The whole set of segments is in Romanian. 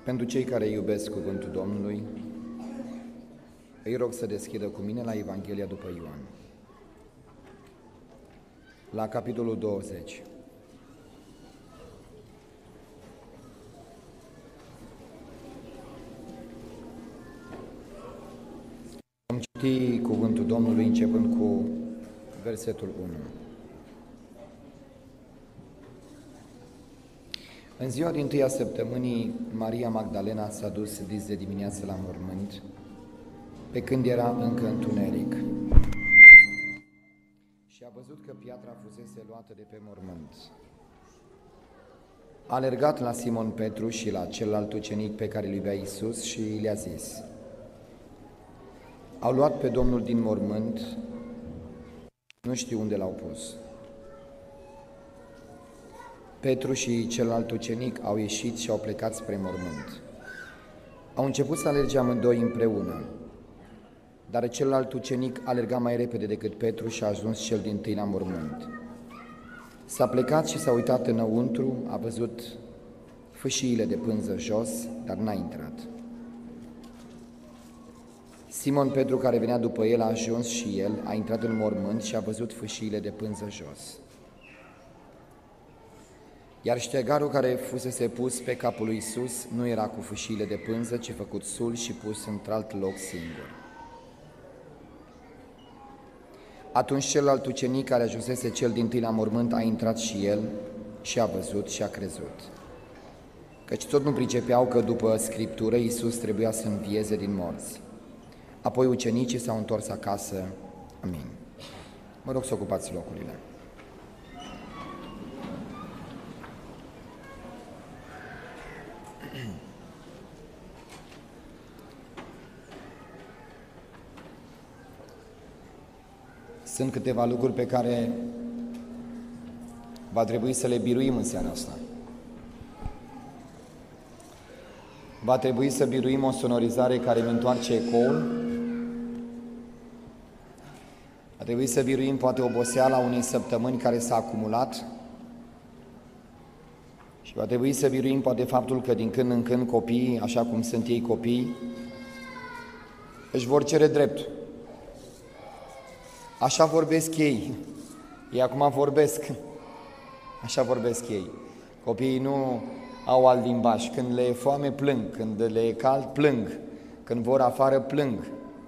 Pentru cei care iubesc cuvântul Domnului, îi rog să deschidă cu mine la Evanghelia după Ioan, la capitolul 20. Vom citi cuvântul Domnului începând cu versetul 1. În ziua din tâia săptămânii, Maria Magdalena s-a dus dis de dimineață la mormânt, pe când era încă întuneric, și a văzut că piatra fusese luată de pe mormânt. A alergat la Simon Petru și la celălalt ucenic pe care îl iubea Iisus și le-a zis: au luat pe Domnul din mormânt, nu știu unde l-au pus. Petru și celălalt ucenic au ieșit și au plecat spre mormânt. Au început să alerge amândoi împreună, dar celălalt ucenic alerga mai repede decât Petru și a ajuns cel dintâi la mormânt. S-a plecat și s-a uitat înăuntru, a văzut fâșiile de pânză jos, dar n-a intrat. Simon Petru, care venea după el, a ajuns și el, a intrat în mormânt și a văzut fâșiile de pânză jos. Iar ștegarul care fusese pus pe capul lui Iisus nu era cu fâșiile de pânză, ci făcut sul și pus într-alt loc singur. Atunci celălalt ucenic, care ajunsese cel dintâi la mormânt, a intrat și el și a văzut și a crezut. Căci tot nu pricepeau că după Scriptură Iisus trebuia să învieze din morți. Apoi ucenicii s-au întors acasă. Amin. Mă rog să ocupați locurile. Sunt câteva lucruri pe care va trebui să le biruim în seara asta. Va trebui să biruim o sonorizare care îmi întoarce ecoul. Va trebui să biruim poate oboseala unei săptămâni care s-a acumulat. Și va trebui să biruim poate faptul că din când în când copiii, așa cum sunt ei copii, își vor cere dreptul. Așa vorbesc ei. Ei acum vorbesc. Așa vorbesc ei. Copiii nu au alt limbaj. Când le e foame, plâng. Când le e cald, plâng. Când vor afară, plâng.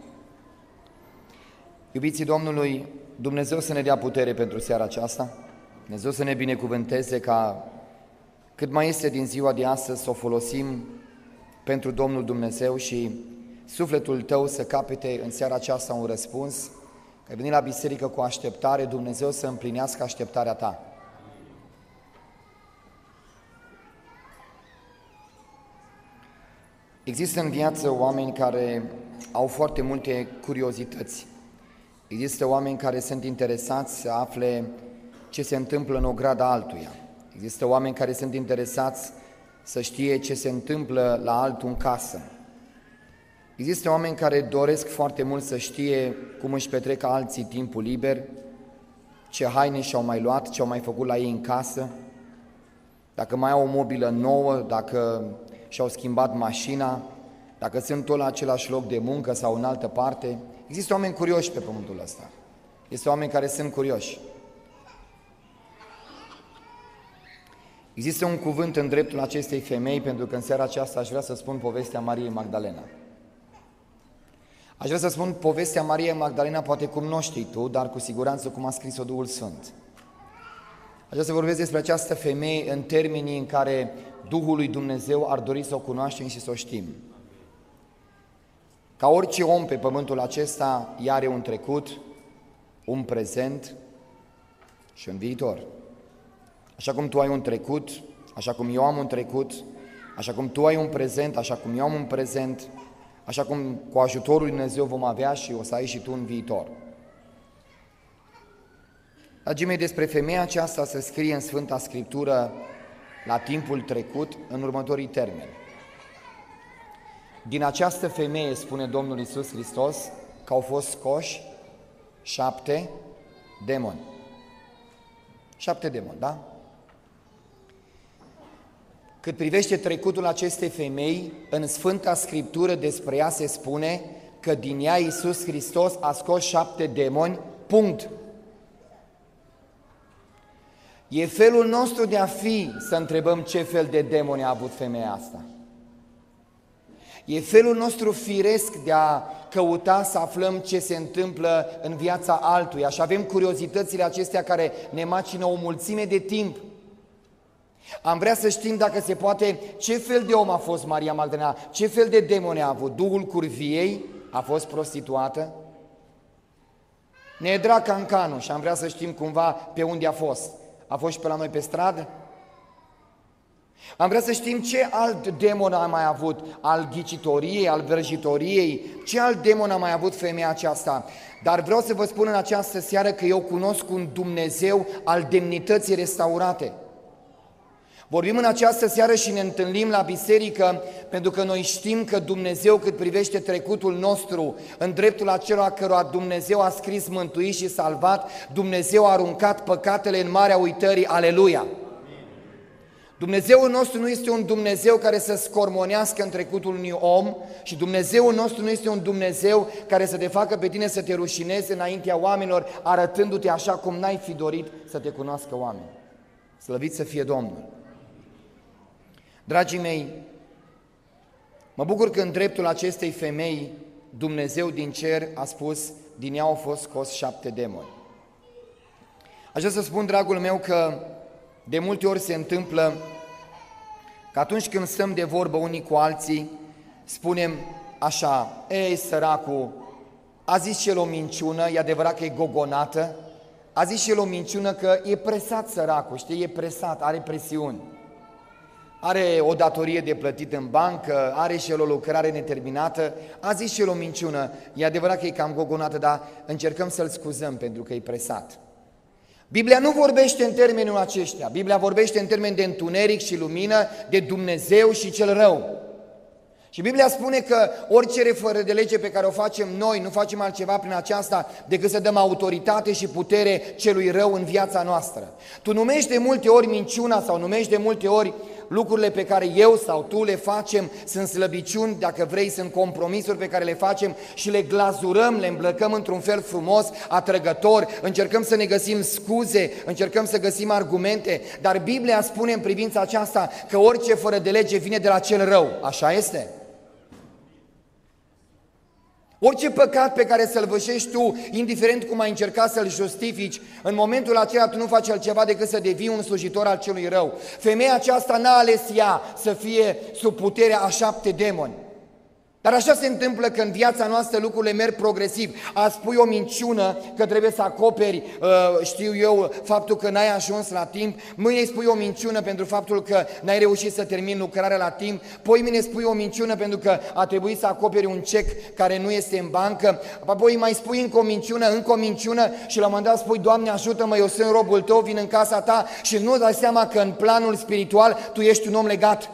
Iubiții Domnului, Dumnezeu să ne dea putere pentru seara aceasta. Dumnezeu să ne binecuvânteze ca cât mai este din ziua de astăzi să o folosim pentru Domnul Dumnezeu și sufletul tău să capete în seara aceasta un răspuns. Că ai venit la biserică cu așteptare, Dumnezeu să împlinească așteptarea ta. Există în viață oameni care au foarte multe curiozități. Există oameni care sunt interesați să afle ce se întâmplă în ograda altuia. Există oameni care sunt interesați să știe ce se întâmplă la altul în casă. Există oameni care doresc foarte mult să știe cum își petrec alții timpul liber, ce haine și-au mai luat, ce-au mai făcut la ei în casă, dacă mai au o mobilă nouă, dacă și-au schimbat mașina, dacă sunt tot la același loc de muncă sau în altă parte. Există oameni curioși pe pământul ăsta. Există oameni care sunt curioși. Există un cuvânt în dreptul acestei femei, pentru că în seara aceasta aș vrea să spun povestea Mariei Magdalena. Aș vrea să spun povestea Mariei Magdalena, poate cum nu o știi tu, dar cu siguranță cum a scris-o Duhul Sfânt. Aș vrea să vorbesc despre această femeie în termenii în care Duhul lui Dumnezeu ar dori să o cunoaștem și să o știm. Ca orice om pe pământul acesta, ea are un trecut, un prezent și un viitor. Așa cum tu ai un trecut, așa cum eu am un trecut, așa cum tu ai un prezent, așa cum eu am un prezent, așa cum cu ajutorul lui Dumnezeu vom avea și o să ai și tu în viitor. Dragii mei, despre femeia aceasta se scrie în Sfânta Scriptură la timpul trecut în următorii termeni. Din această femeie, spune Domnul Iisus Hristos, că au fost scoși 7 demoni. 7 demoni, da? Cât privește trecutul acestei femei, în Sfânta Scriptură despre ea se spune că din ea Iisus Hristos a scos 7 demoni, punct. E felul nostru de a fi să întrebăm ce fel de demoni a avut femeia asta. E felul nostru firesc de a căuta să aflăm ce se întâmplă în viața altuia și avem curiozitățile acestea care ne macină o mulțime de timp. Am vrea să știm dacă se poate ce fel de om a fost Maria Magdalena, ce fel de demoni a avut, duhul curviei, a fost prostituată? Ne e drag cancanul și am vrea să știm cumva pe unde a fost. A fost și pe la noi pe stradă? Am vrea să știm ce alt demon a mai avut, al ghicitoriei, al vrăjitoriei, ce alt demon a mai avut femeia aceasta. Dar vreau să vă spun în această seară că eu cunosc un Dumnezeu al demnității restaurate. Vorbim în această seară și ne întâlnim la biserică pentru că noi știm că Dumnezeu, cât privește trecutul nostru, în dreptul acelora cărora Dumnezeu a scris mântuit și salvat, Dumnezeu a aruncat păcatele în marea uitării, aleluia! Dumnezeul nostru nu este un Dumnezeu care să scormonească în trecutul unui om și Dumnezeul nostru nu este un Dumnezeu care să te facă pe tine să te rușinezi înaintea oamenilor, arătându-te așa cum n-ai fi dorit să te cunoască oamenii. Slăvit să fie Domnul! Dragii mei, mă bucur că în dreptul acestei femei Dumnezeu din cer a spus, din ea au fost scos 7 demoni. Aș vrea să spun, dragul meu, că de multe ori se întâmplă că atunci când stăm de vorbă unii cu alții, spunem așa, ei, săracul, a zis și el o minciună, e adevărat că e gogonată, a zis și el o minciună că e presat săracul, știi, e presat, are presiuni. Are o datorie de plătit în bancă, are și el o lucrare neterminată, a zis și el o minciună, e adevărat că e cam gogonată, dar încercăm să-l scuzăm pentru că e presat. Biblia nu vorbește în termenul aceștia, Biblia vorbește în termeni de întuneric și lumină, de Dumnezeu și cel rău. Și Biblia spune că orice fără de lege pe care o facem noi, nu facem altceva prin aceasta decât să dăm autoritate și putere celui rău în viața noastră. Tu numești de multe ori minciuna sau numești de multe ori lucrurile pe care eu sau tu le facem, sunt slăbiciuni, dacă vrei, sunt compromisuri pe care le facem și le glazurăm, le îmblăcăm într-un fel frumos, atrăgător, încercăm să ne găsim scuze, încercăm să găsim argumente, dar Biblia spune în privința aceasta că orice fără de lege vine de la cel rău, așa este? Orice păcat pe care să-l vășești tu, indiferent cum ai încercat să-l justifici, în momentul acela tu nu faci altceva decât să devii un slujitor al celui rău. Femeia aceasta n-a ales ea să fie sub puterea a 7 demoni. Dar așa se întâmplă că în viața noastră lucrurile merg progresiv. Azi spui o minciună că trebuie să acoperi, știu eu, faptul că n-ai ajuns la timp. Mâine îi spui o minciună pentru faptul că n-ai reușit să termini lucrarea la timp. Poimâine spui o minciună pentru că a trebuit să acoperi un cec care nu este în bancă. Apoi mai spui încă o minciună și la un moment dat spui, Doamne ajută-mă, eu sunt robul Tău, vin în casa Ta și nu dai seama că în planul spiritual tu ești un om legat.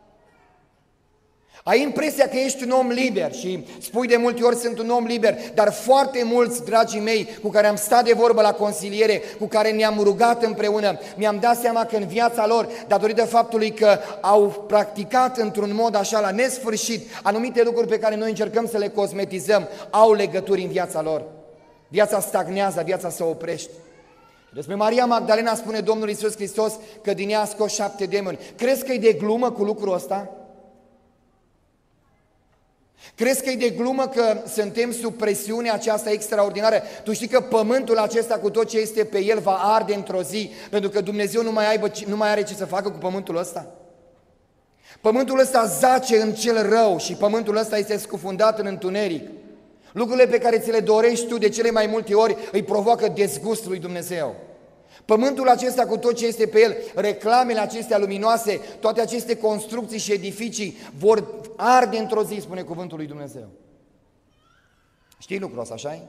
Ai impresia că ești un om liber și spui de multe ori sunt un om liber, dar foarte mulți, dragii mei, cu care am stat de vorbă la consiliere, cu care ne-am rugat împreună, mi-am dat seama că în viața lor, datorită faptului că au practicat într-un mod așa la nesfârșit anumite lucruri pe care noi încercăm să le cosmetizăm, au legături în viața lor. Viața stagnează, viața se oprește. Despre Maria Magdalena spune Domnul Iisus Hristos că din ea a scos 7 demoni. Crezi că e de glumă cu lucrul ăsta? Crezi că e de glumă că suntem sub presiunea aceasta extraordinară? Tu știi că pământul acesta cu tot ce este pe el va arde într-o zi, pentru că Dumnezeu nu mai are ce să facă cu pământul ăsta? Pământul ăsta zace în cel rău și pământul ăsta este scufundat în întuneric. Lucrurile pe care ți le dorești tu de cele mai multe ori îi provoacă dezgustul lui Dumnezeu. Pământul acesta cu tot ce este pe el, reclamele acestea luminoase, toate aceste construcții și edificii vor arde într-o zi, spune cuvântul lui Dumnezeu. Știi lucrul ăsta, așa-i?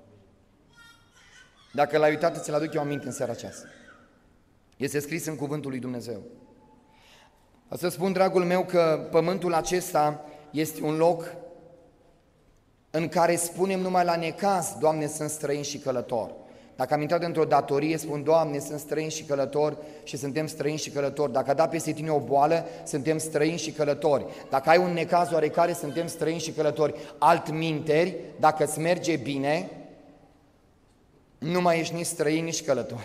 Dacă l-ai uitat, ți-l aduc eu aminte în seara aceasta. Este scris în cuvântul lui Dumnezeu. O să spun, dragul meu, că pământul acesta este un loc în care spunem numai la necaz, Doamne, sunt străin și călător. Dacă am intrat într-o datorie, spun, Doamne, sunt străin și călător și suntem străini și călători. Dacă a dat peste tine o boală, suntem străini și călători. Dacă ai un necaz oarecare, suntem străini și călători. Altminteri, dacă îți merge bine, nu mai ești nici străin, nici călător.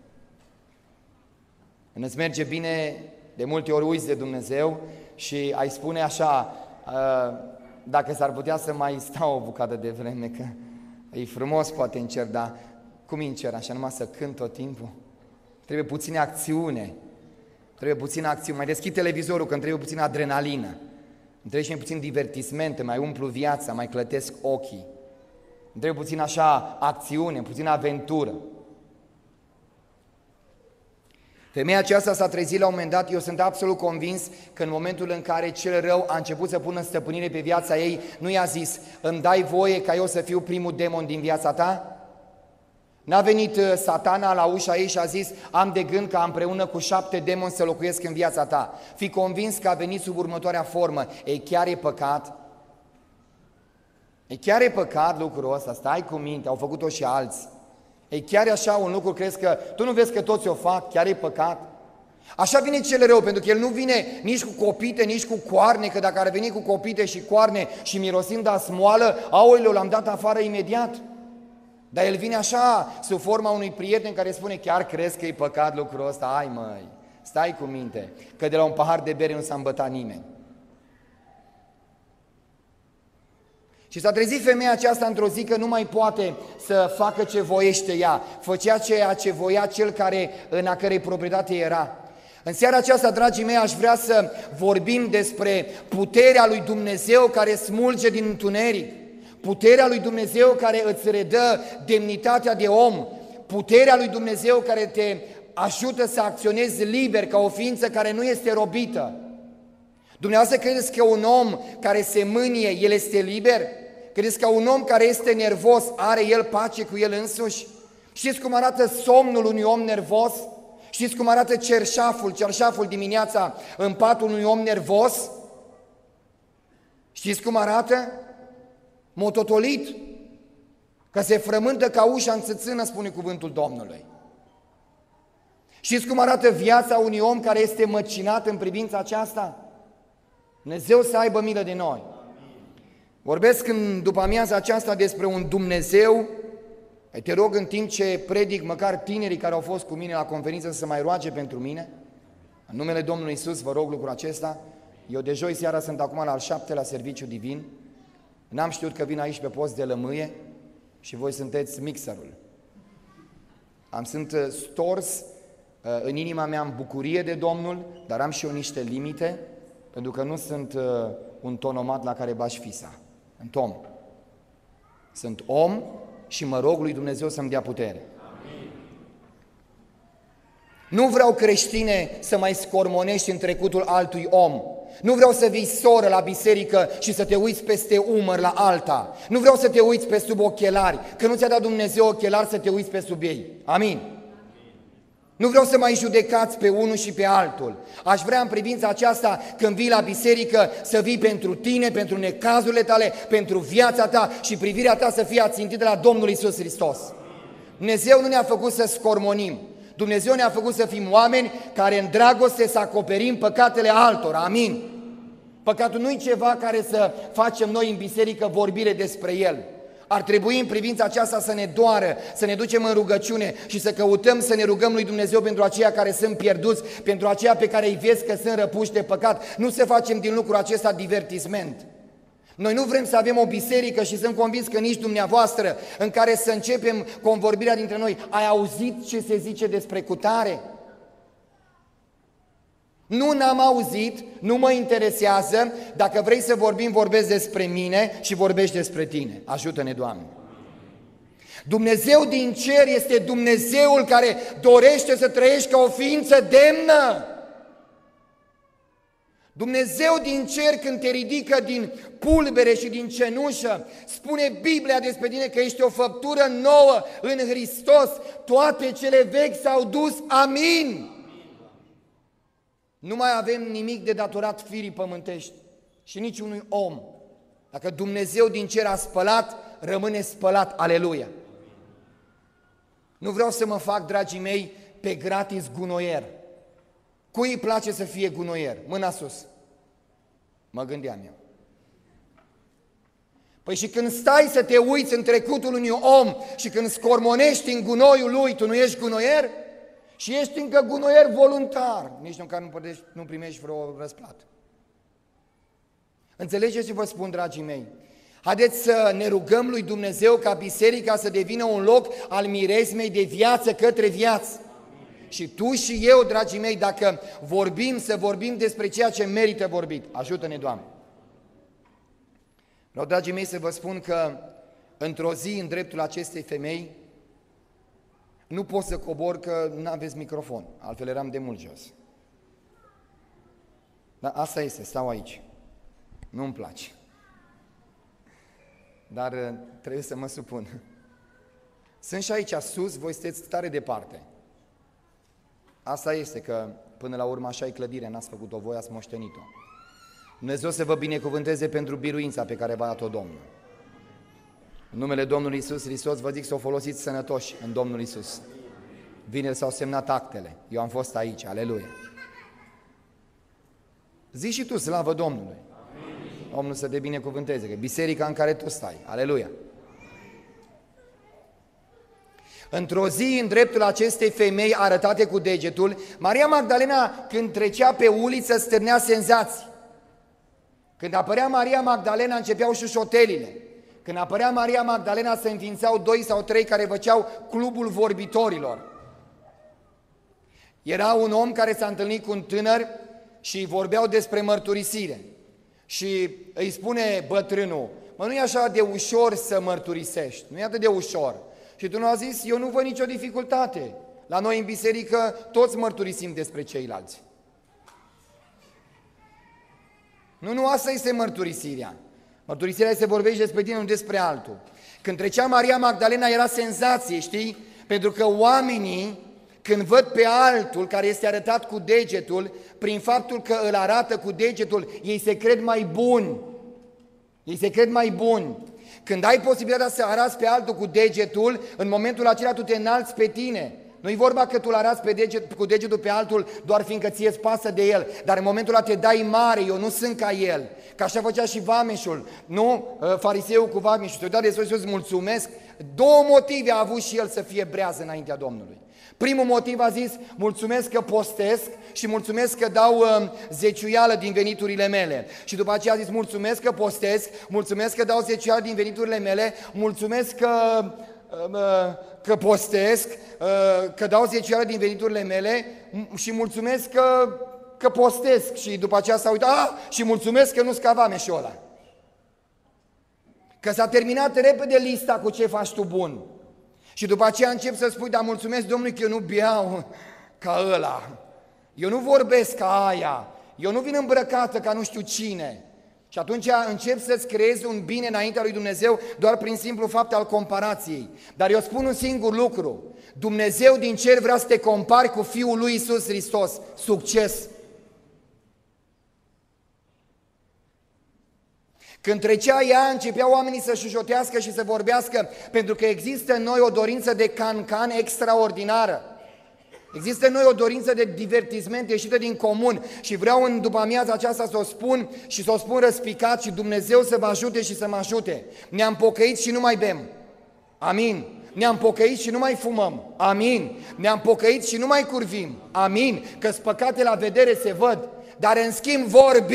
Când îți merge bine, de multe ori uiți de Dumnezeu și ai spune așa, dacă s-ar putea să mai stau o bucată de vreme, că e frumos poate în cer, dar cum e în cer, așa numai să cânt tot timpul? Trebuie puține acțiune, mai deschid televizorul când trebuie puțină adrenalină, îmi trebuie și puțin divertismente, mai umplu viața, mai clătesc ochii, îmi trebuie puțin așa acțiune, puțin aventură. Femeia aceasta s-a trezit la un moment dat, eu sunt absolut convins că în momentul în care cel rău a început să pună stăpânire pe viața ei, nu i-a zis, îmi dai voie ca eu să fiu primul demon din viața ta? N-a venit Satana la ușa ei și a zis, am de gând ca împreună cu 7 demoni să locuiesc în viața ta. Fii convins că a venit sub următoarea formă, ei chiar e păcat? E chiar e păcat lucrul ăsta, stai cu minte, au făcut-o și alții. Ei, chiar e așa un lucru, crezi că tu nu vezi că toți o fac, chiar e păcat? Așa vine cel rău, pentru că el nu vine nici cu copite, nici cu coarne, că dacă ar veni cu copite și coarne și mirosind a smoală, aoleu, l-am dat afară imediat. Dar el vine așa, sub forma unui prieten care spune, chiar crezi că e păcat lucrul ăsta? Hai măi, stai cu minte, că de la un pahar de bere nu s-a îmbătat nimeni. Și s-a trezit femeia aceasta într-o zi că nu mai poate să facă ce voiește ea. Făcea ceea ce voia cel în a cărei proprietate era. În seara aceasta, dragii mei, aș vrea să vorbim despre puterea lui Dumnezeu care smulge din întuneric. Puterea lui Dumnezeu care îți redă demnitatea de om. Puterea lui Dumnezeu care te ajută să acționezi liber ca o ființă care nu este robită. Dumneavoastră credeți că un om care se mânie, el este liber? Credeți că un om care este nervos are el pace cu el însuși? Știți cum arată somnul unui om nervos? Știți cum arată cerșaful dimineața în patul unui om nervos? Știți cum arată? Mototolit, că se frământă ca ușa în țâțână, spune cuvântul Domnului. Știți cum arată viața unui om care este măcinat în privința aceasta? Dumnezeu să aibă milă de noi. Vorbesc în după amiaza aceasta despre un Dumnezeu. Te rog în timp ce predic, măcar tinerii care au fost cu mine la conferință să mai roage pentru mine. În numele Domnului Iisus vă rog lucrul acesta. Eu de joi seara sunt acum la al 7-lea serviciu divin. N-am știut că vin aici pe post de lămâie și voi sunteți mixerul. Sunt stors în inima mea în bucurie de Domnul, dar am și eu niște limite, pentru că nu sunt un tonomat la care bași fisa. Sunt om. Sunt om și mă rog lui Dumnezeu să-mi dea putere. Amin. Nu vreau, creștine, să mai scormonești în trecutul altui om. Nu vreau să vii soră la biserică și să te uiți peste umăr la alta. Nu vreau să te uiți pe sub ochelari, că nu ți-a dat Dumnezeu ochelari să te uiți pe sub ei. Amin. Nu vreau să mai judecați pe unul și pe altul. Aș vrea în privința aceasta, când vii la biserică, să vii pentru tine, pentru necazurile tale, pentru viața ta și privirea ta să fie ațintită la Domnul Iisus Hristos. Dumnezeu nu ne-a făcut să scormonim. Dumnezeu ne-a făcut să fim oameni care în dragoste să acoperim păcatele altora. Amin. Păcatul nu e ceva care să facem noi în biserică vorbire despre el. Ar trebui în privința aceasta să ne doară, să ne ducem în rugăciune și să căutăm să ne rugăm lui Dumnezeu pentru aceia care sunt pierduți, pentru aceia pe care îi vezi că sunt răpuși de păcat. Nu să facem din lucrul acesta divertisment. Noi nu vrem să avem o biserică și sunt convins că nici dumneavoastră în care să începem convorbirea dintre noi. Ai auzit ce se zice despre cutare? Nu, n-am auzit, nu mă interesează, dacă vrei să vorbim, vorbesc despre mine și vorbești despre tine. Ajută-ne, Doamne! Dumnezeu din cer este Dumnezeul care dorește să trăiești ca o ființă demnă. Dumnezeu din cer, când te ridică din pulbere și din cenușă, spune Biblia despre tine că ești o făptură nouă în Hristos, toate cele vechi s-au dus, amin! Nu mai avem nimic de datorat firii pământești și niciunui om. Dacă Dumnezeu din cer a spălat, rămâne spălat, aleluia! Nu vreau să mă fac, dragii mei, pe gratis gunoier. Cui îi place să fie gunoier? Mâna sus. Mă gândeam eu. Păi și când stai să te uiți în trecutul unui om și când scormonești în gunoiul lui, tu nu ești gunoier? Și ești încă gunoier voluntar, nici măcar nu primești vreo răsplată. Înțelegeți ce vă spun, dragii mei? Haideți să ne rugăm lui Dumnezeu ca biserica să devină un loc al miresmei de viață către viață. Și tu și eu, dragii mei, dacă vorbim, să vorbim despre ceea ce merită vorbit. Ajută-ne, Doamne! Vreau, dragii mei, să vă spun că într-o zi, în dreptul acestei femei, nu pot să cobor că nu aveți microfon, altfel eram de mult jos. Dar asta este, stau aici. Nu-mi place. Dar trebuie să mă supun. Sunt și aici sus, voi sunteți tare departe. Asta este, că până la urmă așa e clădirea, n-ați făcut-o voi, ați moștenit-o. Dumnezeu să vă binecuvânteze pentru biruința pe care v-a dat-o Domnul. În numele Domnului Iisus Hristos vă zic să o folosiți sănătoși în Domnul Iisus. Vineri s-au semnat actele, eu am fost aici, aleluia. Zici și tu, slavă Domnului. Domnul să te binecuvânteze, că biserica în care tu stai, aleluia. Într-o zi, în dreptul acestei femei arătate cu degetul, Maria Magdalena, când trecea pe uliță, stârnea senzații. Când apărea Maria Magdalena, începeau șușotelile. Când apărea Maria Magdalena, se înființau 2 sau 3 care făceau clubul vorbitorilor. Era un om care s-a întâlnit cu un tânăr și vorbeau despre mărturisire. Și îi spune bătrânul, mă, nu e așa de ușor să mărturisești, nu e atât de ușor. Și tânărul a zis, eu nu văd nicio dificultate. La noi în biserică toți mărturisim despre ceilalți. Nu, asta este mărturisirea. Mărturisirea se vorbește despre tine, nu despre altul. Când trecea Maria Magdalena era senzație, știi? Pentru că oamenii, când văd pe altul care este arătat cu degetul, prin faptul că îl arată cu degetul, ei se cred mai buni. Ei se cred mai buni. Când ai posibilitatea să arăți pe altul cu degetul, în momentul acela tu te înalți pe tine. Nu-i vorba că tu îl arăți cu degetul pe altul doar fiindcă ție îți pasă de el, dar în momentul ăla te dai mare, eu nu sunt ca el. Că așa făcea și vameșul, nu? Fariseul cu vameșul, te-o dat de sus, îți mulțumesc. 2 motive a avut și el să fie breaz înaintea Domnului. Primul motiv a zis, mulțumesc că postesc și mulțumesc că dau zeciuială din veniturile mele. Și după aceea a zis, mulțumesc că postesc, mulțumesc că dau zeciuială din veniturile mele, mulțumesc că postesc, că dau zeciuială din veniturile mele și mulțumesc că postesc. Și după aceea s-a uitat, și mulțumesc că nu-s ca vameșul ăla. Că s-a terminat repede lista cu ce faci tu bun. Și după aceea încep să spui, dar mulțumesc Domnului că eu nu beau ca ăla, eu nu vorbesc ca aia, eu nu vin îmbrăcată ca nu știu cine. Și atunci încep să-ți creezi un bine înaintea lui Dumnezeu doar prin simplu fapt al comparației. Dar eu spun un singur lucru, Dumnezeu din cer vrea să te compari cu Fiul lui Iisus Hristos, succes! Când trecea ea, începeau oamenii să șușotească și să vorbească, pentru că există în noi o dorință de cancan extraordinară. Există în noi o dorință de divertisment ieșită din comun și vreau în după amiaza aceasta să o spun și să o spun răspicat și Dumnezeu să vă ajute și să mă ajute. Ne-am pocăit și nu mai bem. Amin. Ne-am pocăit și nu mai fumăm. Amin. Ne-am pocăit și nu mai curvim. Amin. Că-s păcate la vedere se văd. Dar în schimb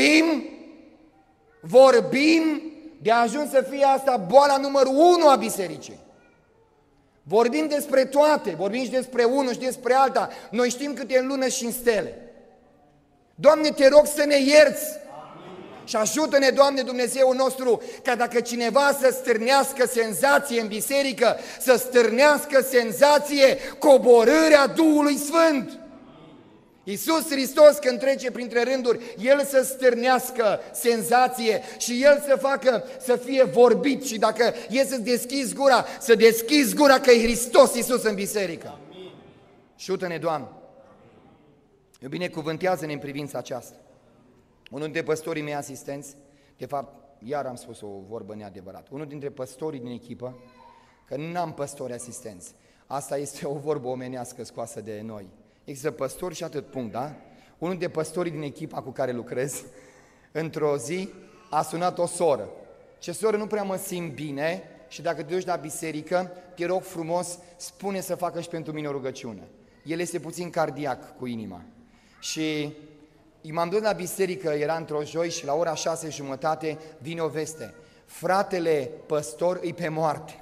vorbim de a ajuns să fie asta boala numărul 1 a bisericii. Vorbim despre toate, vorbim și despre unul și despre alta. Noi știm cât e în lună și în stele. Doamne, te rog să ne ierți. Amin. Și ajută-ne, Doamne Dumnezeu nostru, ca dacă cineva să stârnească senzație în biserică, să stârnească senzație coborârea Duhului Sfânt. Iisus Hristos, când trece printre rânduri, El să stârnească senzație și El să facă să fie vorbit și dacă e să deschizi gura, să deschizi gura că e Hristos Iisus în biserică. Ajută-ne, Doamne! Eu binecuvântează-ne în privința aceasta. Unul dintre păstorii mei asistenți, de fapt, iar am spus o vorbă neadevărată, unul dintre păstorii din echipă, că n-am păstori asistenți, Asta este o vorbă omenească scoasă de noi. Există păstori și atât, punct, da? Unul de păstorii din echipa cu care lucrez, într-o zi, a sunat o soră. Ce soră, nu prea mă simt bine și dacă te duci la biserică, te rog frumos, spune să facă și pentru mine o rugăciune. El este puțin cardiac cu inima. Și m-am dus la biserică, era într-o joi și la ora 6:30 vine o veste. Fratele păstor îi pe moarte.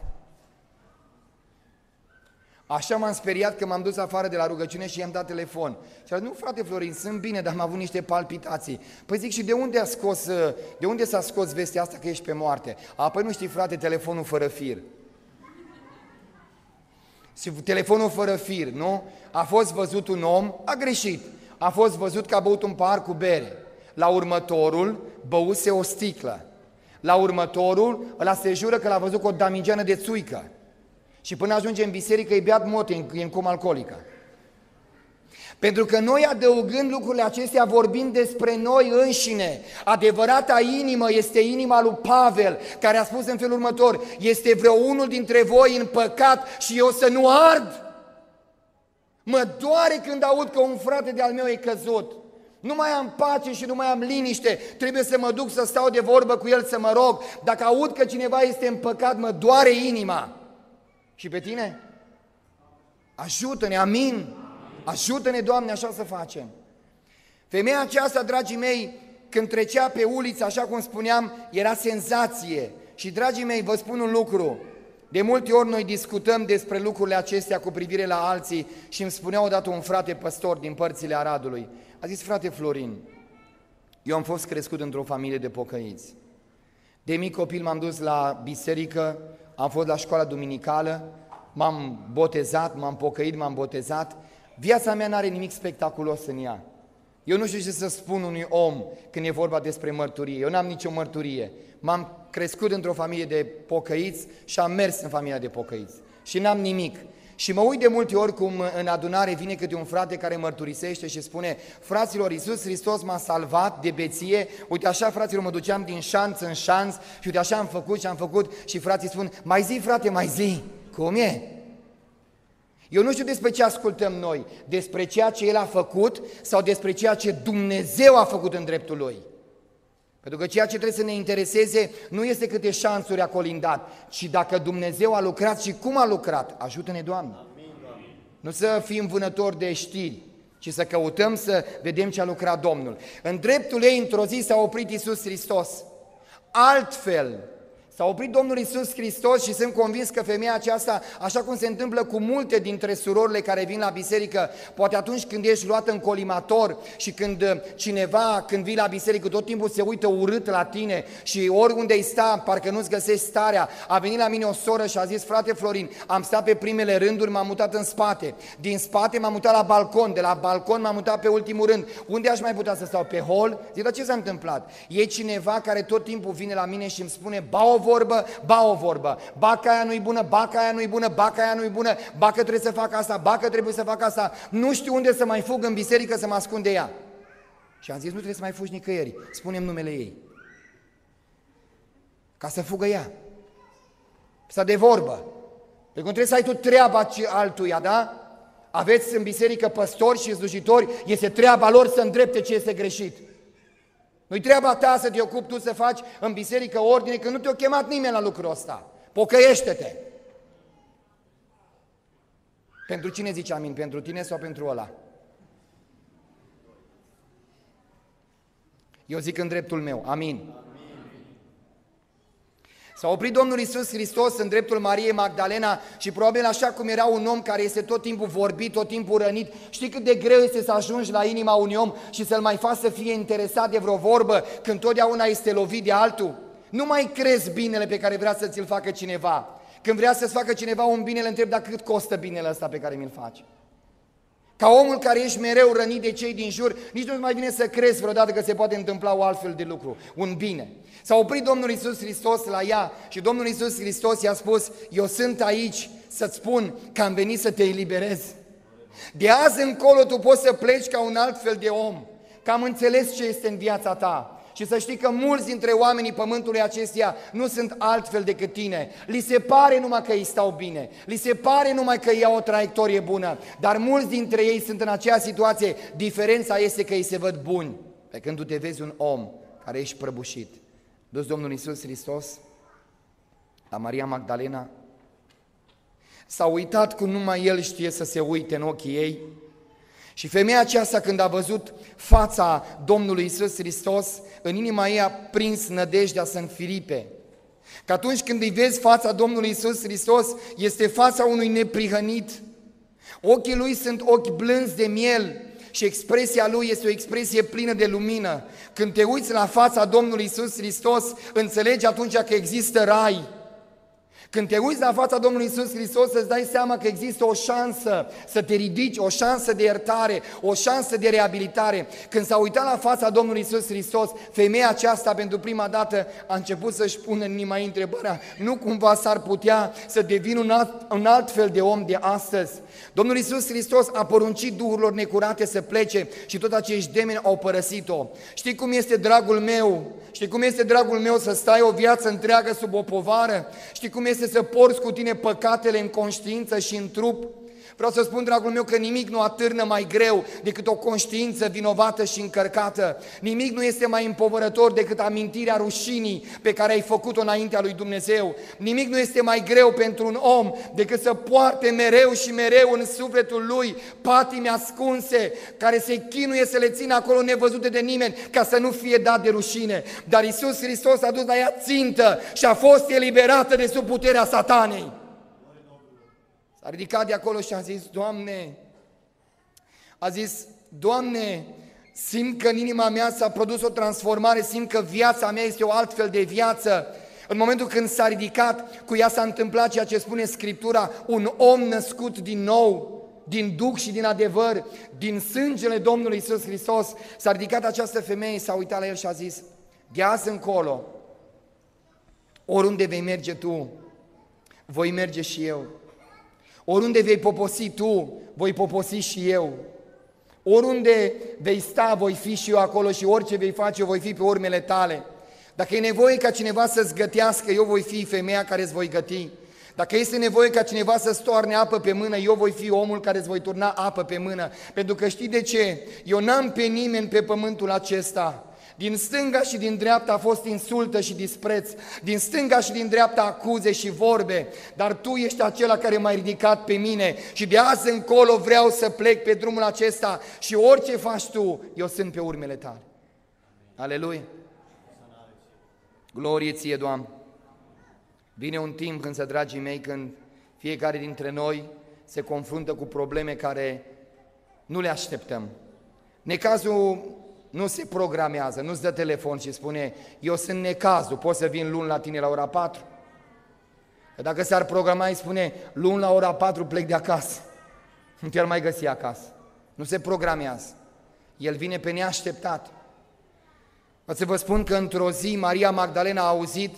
Așa m-am speriat că m-am dus afară de la rugăciune și i-am dat telefon. Și a zis, nu frate Florin, sunt bine, dar am avut niște palpitații. Păi zic, și de unde s-a scos vestea asta că ești pe moarte? Păi nu știi frate, telefonul fără fir. Și telefonul fără fir, nu? A fost văzut un om, a greșit. A fost văzut că a băut un pahar cu bere. La următorul băuse o sticlă. La următorul ăla se jură că l-a văzut cu o damigeană de țuică. Și până ajunge în biserică e beat mote, e în comă alcoolică. Pentru că noi, adăugând lucrurile acestea, vorbim despre noi înșine. Adevărata inimă este inima lui Pavel, care a spus în felul următor: este vreo unul dintre voi în păcat și eu să nu ard? Mă doare când aud că un frate de-al meu e căzut. Nu mai am pace și nu mai am liniște, trebuie să mă duc să stau de vorbă cu el, să mă rog. Dacă aud că cineva este în păcat, mă doare inima. Și pe tine? Ajută-ne, amin! Ajută-ne, Doamne, așa să facem. Femeia aceasta, dragii mei, când trecea pe uliță, așa cum spuneam, era senzație. Și, dragii mei, vă spun un lucru. De multe ori noi discutăm despre lucrurile acestea cu privire la alții și îmi spunea odată un frate păstor din părțile Aradului. A zis, frate Florin, eu am fost crescut într-o familie de pocăiți. De mic copil m-am dus la biserică, am fost la școala duminicală, m-am botezat, m-am pocăit, m-am botezat. Viața mea n-are nimic spectaculos în ea. Eu nu știu ce să spun unui om când e vorba despre mărturie. Eu n-am nicio mărturie. M-am crescut într-o familie de pocăiți și am mers în familia de pocăiți. Și n-am nimic. Și mă uit de multe ori cum în adunare vine câte un frate care mărturisește și spune: fraților, Iisus Hristos m-a salvat de beție, uite așa, fraților, mă duceam din șanț în șanț și uite așa am făcut și am făcut. Și frații spun: mai zi, frate, mai zi. Cum e? Eu nu știu despre ce ascultăm noi, despre ceea ce El a făcut sau despre ceea ce Dumnezeu a făcut în dreptul Lui. Pentru că ceea ce trebuie să ne intereseze nu este câte șansuri a colindat, ci dacă Dumnezeu a lucrat și cum a lucrat. Ajută-ne, Doamne! Amin, Doamne. Nu să fim vânători de știri, ci să căutăm să vedem ce a lucrat Domnul. În dreptul ei, într-o zi, s-a oprit Iisus Hristos. Altfel, s-a oprit Domnul Iisus Hristos și sunt convins că femeia aceasta, așa cum se întâmplă cu multe dintre surorile care vin la biserică, poate atunci când ești luat în colimator și când cineva, când vii la biserică, tot timpul se uită urât la tine și oriunde îi sta, parcă nu-ți găsești starea. A venit la mine o soră și a zis: frate Florin, am stat pe primele rânduri, m-am mutat în spate. Din spate m-am mutat la balcon, de la balcon m-am mutat pe ultimul rând. Unde aș mai putea să stau? Pe hol? Zic, dar ce s-a întâmplat? E cineva care tot timpul vine la mine și îmi spune: ba o vorbă, ba că aia nu-i bună, ba că aia nu-i bună, ba că aia nu-i bună, ba că trebuie să fac asta, ba că trebuie să fac asta, nu știu unde să mai fug în biserică să mă ascund de ea. Și am zis: nu trebuie să mai fugi nicăieri, spune-mi numele ei, ca să fugă ea. Să de vorbă, pentru că trebuie să ai tu treaba altuia, da? Aveți în biserică păstori și slujitori, este treaba lor să îndrepte ce este greșit. Nu-i treaba ta să te ocupi tu să faci în biserică ordine, că nu te-a chemat nimeni la lucrul ăsta. Pocăiește-te! Pentru cine zici amin? Pentru tine sau pentru ăla? Eu zic în dreptul meu. Amin. S-a oprit Domnul Iisus Hristos în dreptul Mariei Magdalena și probabil așa cum era un om care este tot timpul vorbit, tot timpul rănit. Știi cât de greu este să ajungi la inima unui om și să-l mai faci să fie interesat de vreo vorbă când totdeauna este lovit de altul? Nu mai crezi binele pe care vrea să ți-l facă cineva. Când vrea să-ți facă cineva un bine, îl întrebi: dar cât costă binele ăsta pe care mi-l faci? Ca omul care ești mereu rănit de cei din jur, nici nu mai vine să crezi vreodată că se poate întâmpla o altfel de lucru, un bine. S-a oprit Domnul Iisus Hristos la ea și Domnul Iisus Hristos i-a spus: eu sunt aici să-ți spun că am venit să te eliberez. De azi încolo tu poți să pleci ca un alt fel de om, că am înțeles ce este în viața ta Și să știi că mulți dintre oamenii pământului acestuia nu sunt altfel decât tine. Li se pare numai că ei stau bine, li se pare numai că ei au o traiectorie bună, dar mulți dintre ei sunt în aceeași situație. Diferența este că ei se văd buni, pe când tu te vezi un om care ești prăbușit. Dus Domnul Iisus Hristos la Maria Magdalena, s-a uitat cum numai El știe să se uite în ochii ei. Și femeia aceasta, când a văzut fața Domnului Iisus Hristos, în inima ei a prins nădejdea să înfiripe. Că atunci când îi vezi fața Domnului Iisus Hristos, este fața unui neprihănit. Ochii lui sunt ochi blânzi de miel și expresia lui este o expresie plină de lumină. Când te uiți la fața Domnului Iisus Hristos, înțelegi atunci că există rai. Când te uiți la fața Domnului Iisus Hristos, îți dai seama că există o șansă să te ridici, o șansă de iertare, o șansă de reabilitare. Când s-a uitat la fața Domnului Iisus Hristos, femeia aceasta pentru prima dată a început să-și pună în inima ei întrebarea: nu cumva s-ar putea să devin un alt fel de om de astăzi? Domnul Iisus Hristos a poruncit duhurilor necurate să plece și tot acești demoni au părăsit-o. Știi cum este, dragul meu? Știi cum este, dragul meu, să stai o viață întreagă sub o povară? Știi cum este să porți cu tine păcatele în conștiință și în trup? Vreau să spun, dragul meu, că nimic nu atârnă mai greu decât o conștiință vinovată și încărcată. Nimic nu este mai împovărător decât amintirea rușinii pe care ai făcut-o înaintea lui Dumnezeu. Nimic nu este mai greu pentru un om decât să poarte mereu și mereu în sufletul lui patimi ascunse, care se chinuie să le țină acolo nevăzute de nimeni, ca să nu fie dat de rușine. Dar Iisus Hristos a dus la ea țintă și a fost eliberată de sub puterea Satanei. S-a ridicat de acolo și a zis: Doamne, simt că în inima mea s-a produs o transformare, simt că viața mea este o altfel de viață. În momentul când s-a ridicat, cu ea s-a întâmplat ceea ce spune Scriptura: un om născut din nou, din Duh și din adevăr, din sângele Domnului Iisus Hristos. S-a ridicat această femeie, s-a uitat la el și a zis: de azi încolo, oriunde vei merge tu, voi merge și eu. Oriunde vei poposi tu, voi poposi și eu. Oriunde vei sta, voi fi și eu acolo, și orice vei face, eu voi fi pe urmele tale. Dacă e nevoie ca cineva să-ți gătească, eu voi fi femeia care îți voi găti. Dacă este nevoie ca cineva să-ți toarne apă pe mână, eu voi fi omul care îți voi turna apă pe mână. Pentru că știi de ce? Eu n-am pe nimeni pe pământul acesta. Din stânga și din dreapta a fost insultă și dispreț, din stânga și din dreapta acuze și vorbe, dar tu ești acela care m-ai ridicat pe mine și de azi încolo vreau să plec pe drumul acesta și orice faci tu, eu sunt pe urmele tale. Aleluia! Glorie ție, Doamne! Vine un timp însă, dragii mei, când fiecare dintre noi se confruntă cu probleme care nu le așteptăm. Necazul nu se programează, nu-ți dă telefon și spune: eu sunt necazul, pot să vin luni la tine la ora 4? Că dacă s-ar programa, îi spune: luni la ora 4 plec de acasă, nu te-ar mai găsi acasă. Nu se programează, el vine pe neașteptat. O să vă spun că într-o zi Maria Magdalena a auzit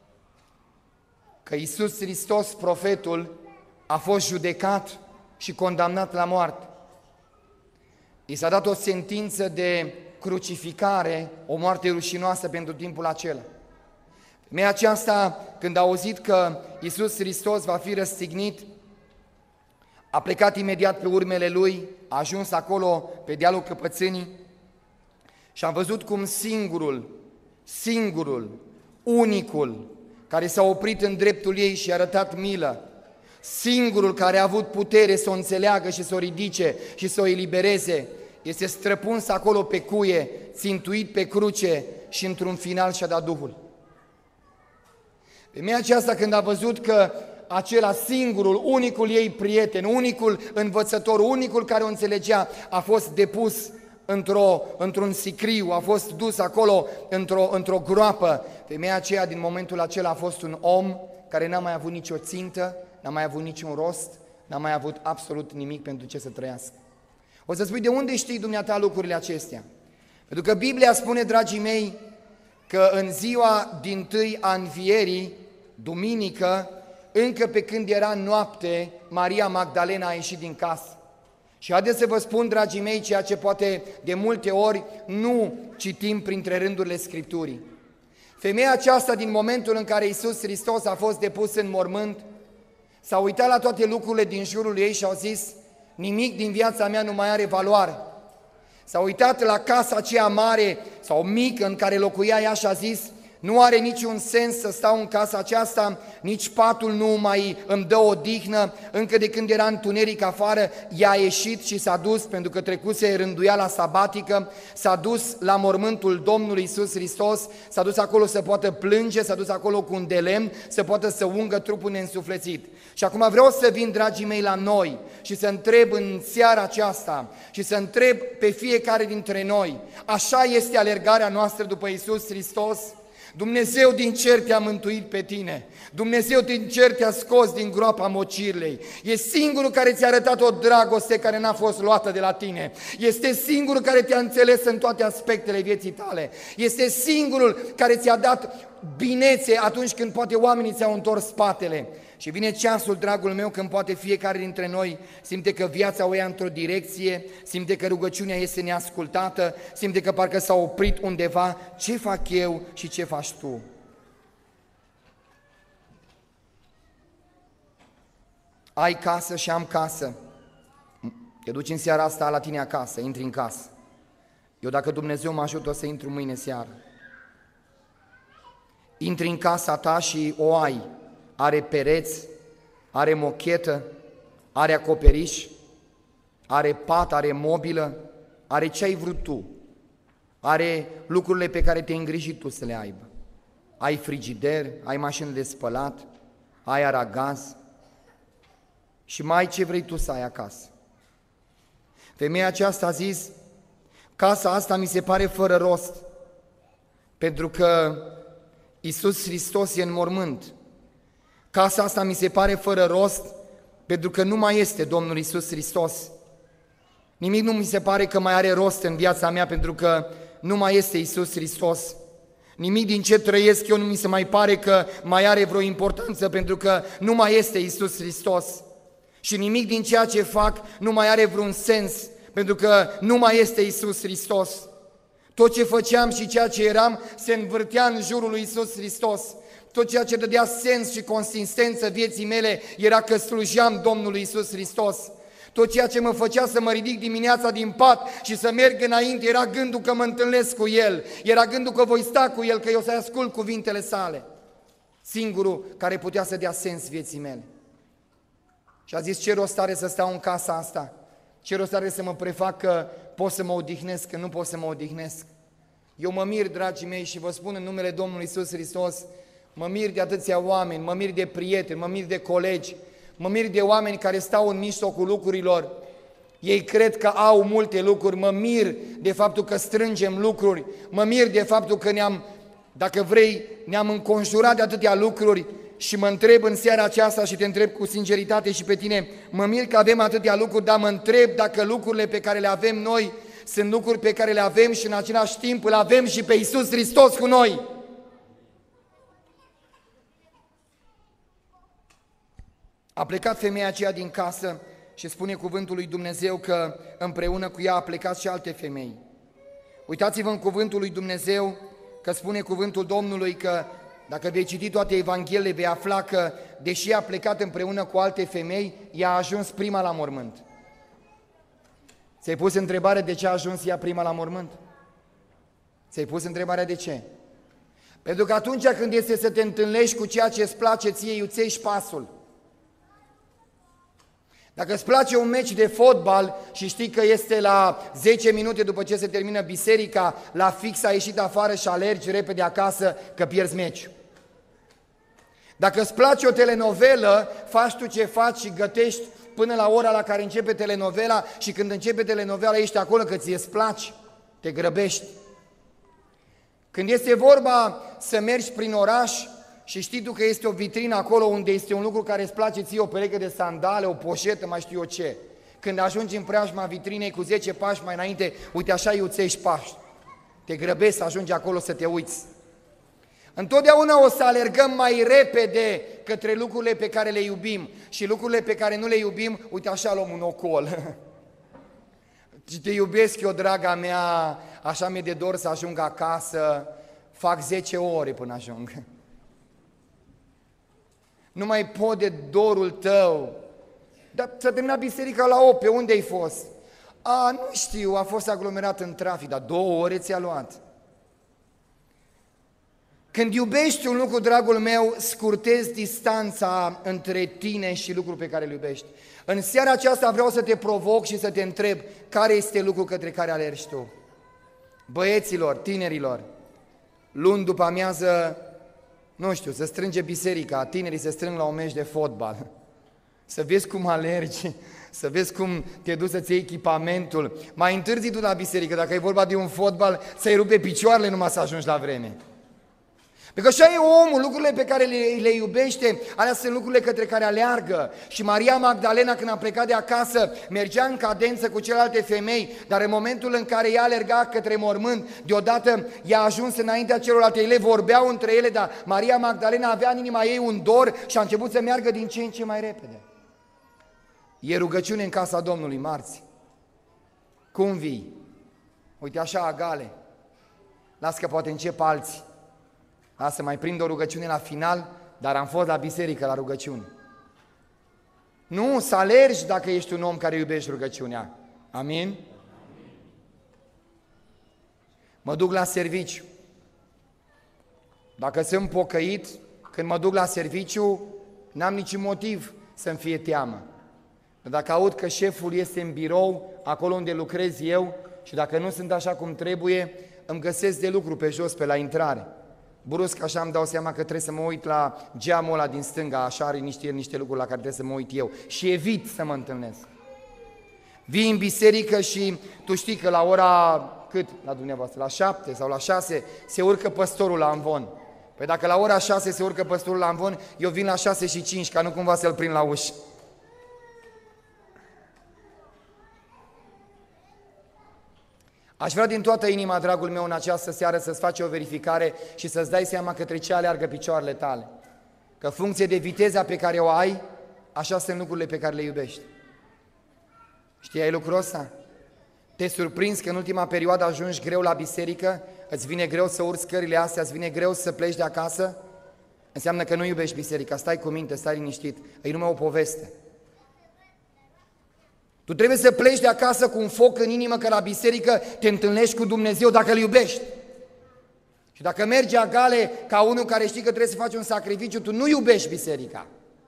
că Iisus Hristos, profetul, a fost judecat și condamnat la moarte. I s-a dat o sentință de crucificare, o moarte rușinoasă pentru timpul acela. Femeia aceasta, când a auzit că Iisus Hristos va fi răstignit, a plecat imediat pe urmele Lui, a ajuns acolo pe dealul Căpățânii și a văzut cum singurul, unicul, care s-a oprit în dreptul ei și a arătat milă, singurul care a avut putere să o înțeleagă și să o ridice și să o elibereze, este străpuns acolo pe cuie, țintuit pe cruce și într-un final și-a dat Duhul. Femeia aceasta, când a văzut că acela singurul, unicul ei prieten, unicul învățător, unicul care o înțelegea, a fost depus într-un sicriu, a fost dus acolo într-o groapă. Femeia aceea, din momentul acela, a fost un om care n-a mai avut nicio țintă, n-a mai avut niciun rost, n-a mai avut absolut nimic pentru ce să trăiască. O să spui: de unde știi dumneata lucrurile acestea? Pentru că Biblia spune, dragii mei, că în ziua dintâi a învierii, duminică, încă pe când era noapte, Maria Magdalena a ieșit din casă. Și haideți să vă spun, dragii mei, ceea ce poate de multe ori nu citim printre rândurile Scripturii. Femeia aceasta, din momentul în care Iisus Hristos a fost depus în mormânt, s-a uitat la toate lucrurile din jurul ei și au zis: nimic din viața mea nu mai are valoare. S-a uitat la casa aceea mare sau mică în care locuia ea și a zis: nu are niciun sens să stau în casa aceasta, nici patul nu mai îmi dă odihnă. Încă de când era întuneric afară, ea a ieșit și s-a dus, pentru că trecuse rânduiala sabatică, s-a dus la mormântul Domnului Iisus Hristos, s-a dus acolo să poată plânge, s-a dus acolo cu un de lemn, să poată să ungă trupul neînsuflețit. Și acum vreau să vin, dragii mei, la noi și să întreb în seara aceasta și să întreb pe fiecare dintre noi: așa este alergarea noastră după Iisus Hristos? Dumnezeu din cer te-a mântuit pe tine, Dumnezeu din cer te-a scos din groapa mocirlei, e singurul care ți-a arătat o dragoste care n-a fost luată de la tine, este singurul care te-a înțeles în toate aspectele vieții tale, este singurul care ți-a dat binețe atunci când poate oamenii ți-au întors spatele. Și vine ceasul, dragul meu, când poate fiecare dintre noi simte că viața o ia într-o direcție, simte că rugăciunea este neascultată, simte că parcă s-a oprit undeva. Ce fac eu și ce faci tu? Ai casă și am casă. Te duci în seara asta la tine acasă, intri în casă. Eu, dacă Dumnezeu mă ajută, o să intru mâine seară. Intri în casa ta și o ai. Are pereți, are mochetă, are acoperiș, are pat, are mobilă, are ce ai vrut tu, are lucrurile pe care te-ai îngrijit tu să le aibă. Ai frigider, ai mașină de spălat, ai aragaz și mai ai ce vrei tu să ai acasă. Femeia aceasta a zis: casa asta mi se pare fără rost, pentru că Iisus Hristos e în mormânt. Casa asta mi se pare fără rost, pentru că nu mai este Domnul Iisus Hristos. Nimic nu mi se pare că mai are rost în viața mea, pentru că nu mai este Iisus Hristos. Nimic din ce trăiesc eu nu mi se mai pare că mai are vreo importanță, pentru că nu mai este Iisus Hristos. Și nimic din ceea ce fac nu mai are vreun sens, pentru că nu mai este Iisus Hristos. Tot ce făceam și ceea ce eram se învârtea în jurul lui Iisus Hristos. Tot ceea ce dădea sens și consistență vieții mele era că slujeam Domnului Iisus Hristos. Tot ceea ce mă făcea să mă ridic dimineața din pat și să merg înainte era gândul că mă întâlnesc cu El, era gândul că voi sta cu El, că eu să ascult cuvintele sale. Singurul care putea să dea sens vieții mele. Și a zis: ce rost are să stau în casa asta? Ce rost are să mă prefac că pot să mă odihnesc, că nu pot să mă odihnesc? Eu mă mir, dragii mei, și vă spun în numele Domnului Iisus Hristos, mă mir de atâția oameni, mă mir de prieteni, mă mir de colegi, mă mir de oameni care stau în mijlocul lucrurilor. Ei cred că au multe lucruri, mă mir de faptul că strângem lucruri, mă mir de faptul că dacă vrei, ne-am înconjurat de atâtea lucruri și mă întreb în seara aceasta și te întreb cu sinceritate și pe tine, mă mir că avem atâtea lucruri, dar mă întreb dacă lucrurile pe care le avem noi sunt lucruri pe care le avem și în același timp îl avem și pe Iisus Hristos cu noi. A plecat femeia aceea din casă și spune cuvântul lui Dumnezeu că împreună cu ea a plecat și alte femei. Uitați-vă în cuvântul lui Dumnezeu că spune cuvântul Domnului că dacă vei citi toate Evangheliile, vei afla că, deși a plecat împreună cu alte femei, ea a ajuns prima la mormânt. Ți-ai pus întrebarea de ce a ajuns ea prima la mormânt? Ți-ai pus întrebarea de ce? Pentru că atunci când este să te întâlnești cu ceea ce îți place ție, iuțești pasul. Dacă îți place un meci de fotbal și știi că este la 10 minute după ce se termină biserica, la fix ai ieșit afară și alergi repede acasă că pierzi meciul. Dacă îți place o telenovelă, faci tu ce faci și gătești până la ora la care începe telenovela și când începe telenovela ești acolo că ție îți place, te grăbești. Când este vorba să mergi prin oraș și știi tu că este o vitrină acolo unde este un lucru care îți place ție, o pereche de sandale, o poșetă, mai știu eu ce. Când ajungi în preajma vitrinei cu 10 pași mai înainte, uite așa iuțești pași. Te grăbești să ajungi acolo să te uiți. Întotdeauna o să alergăm mai repede către lucrurile pe care le iubim și lucrurile pe care nu le iubim, uite așa luăm un ocol. Și te iubesc eu, draga mea, așa mi-e de dor să ajung acasă, fac 10 ore până ajung. Nu mai pot de dorul tău. Dar s-a terminat biserica la 8, pe unde ai fost? Nu știu, a fost aglomerat în trafic, dar 2 ore ți-a luat. Când iubești un lucru, dragul meu, scurtezi distanța între tine și lucrul pe care îl iubești. În seara aceasta vreau să te provoc și să te întreb care este lucrul către care alergi tu. Băieților, tinerilor, luni după amiază, nu știu, să strânge biserica, tinerii se strâng la un meci de fotbal. Să vezi cum alergi, să vezi cum te duci să-ți iei echipamentul. Mai întârzi tu la biserică, dacă e vorba de un fotbal, să-i rupe picioarele numai să ajungi la vreme. Pentru că așa e omul, lucrurile pe care le iubește, alea sunt lucrurile către care aleargă. Și Maria Magdalena, când a plecat de acasă, mergea în cadență cu celelalte femei, dar în momentul în care ea alerga către mormânt, deodată ea a ajuns înaintea celorlalte, ele vorbeau între ele, dar Maria Magdalena avea în inima ei un dor și a început să meargă din ce în ce mai repede. E rugăciune în casa Domnului marți. Cum vii? Uite așa, agale. Las că poate încep alții. Să mai prind o rugăciune la final, dar am fost la biserică la rugăciune. Nu, să alergi dacă ești un om care iubești rugăciunea. Amin? Mă duc la serviciu. Dacă sunt pocăit, când mă duc la serviciu, n-am niciun motiv să-mi fie teamă. Dacă aud că șeful este în birou, acolo unde lucrez eu, și dacă nu sunt așa cum trebuie, îmi găsesc de lucru pe jos, pe la intrare. Brusc așa îmi dau seama că trebuie să mă uit la geamul ăla din stânga, așa are niște lucruri la care trebuie să mă uit eu și evit să mă întâlnesc. Vii în biserică și tu știi că la ora, cât la dumneavoastră, la 7 sau la 6 se urcă păstorul la amvon. Păi dacă la ora 6 se urcă păstorul la amvon, eu vin la 6:05, ca nu cumva să-l prind la ușă. Aș vrea din toată inima, dragul meu, în această seară să-ți faci o verificare și să-ți dai seama către ce aleargă picioarele tale. Că funcție de viteza pe care o ai, așa sunt lucrurile pe care le iubești. Știai lucrul ăsta? Te surprinzi că în ultima perioadă ajungi greu la biserică, îți vine greu să urci scările astea, îți vine greu să pleci de acasă? Înseamnă că nu iubești biserica, stai cu minte, stai liniștit, e numai o poveste. Tu trebuie să pleci de acasă cu un foc în inimă, că la biserică te întâlnești cu Dumnezeu dacă îl iubești. Și dacă mergi agale ca unul care știi că trebuie să faci un sacrificiu, tu nu iubești biserica.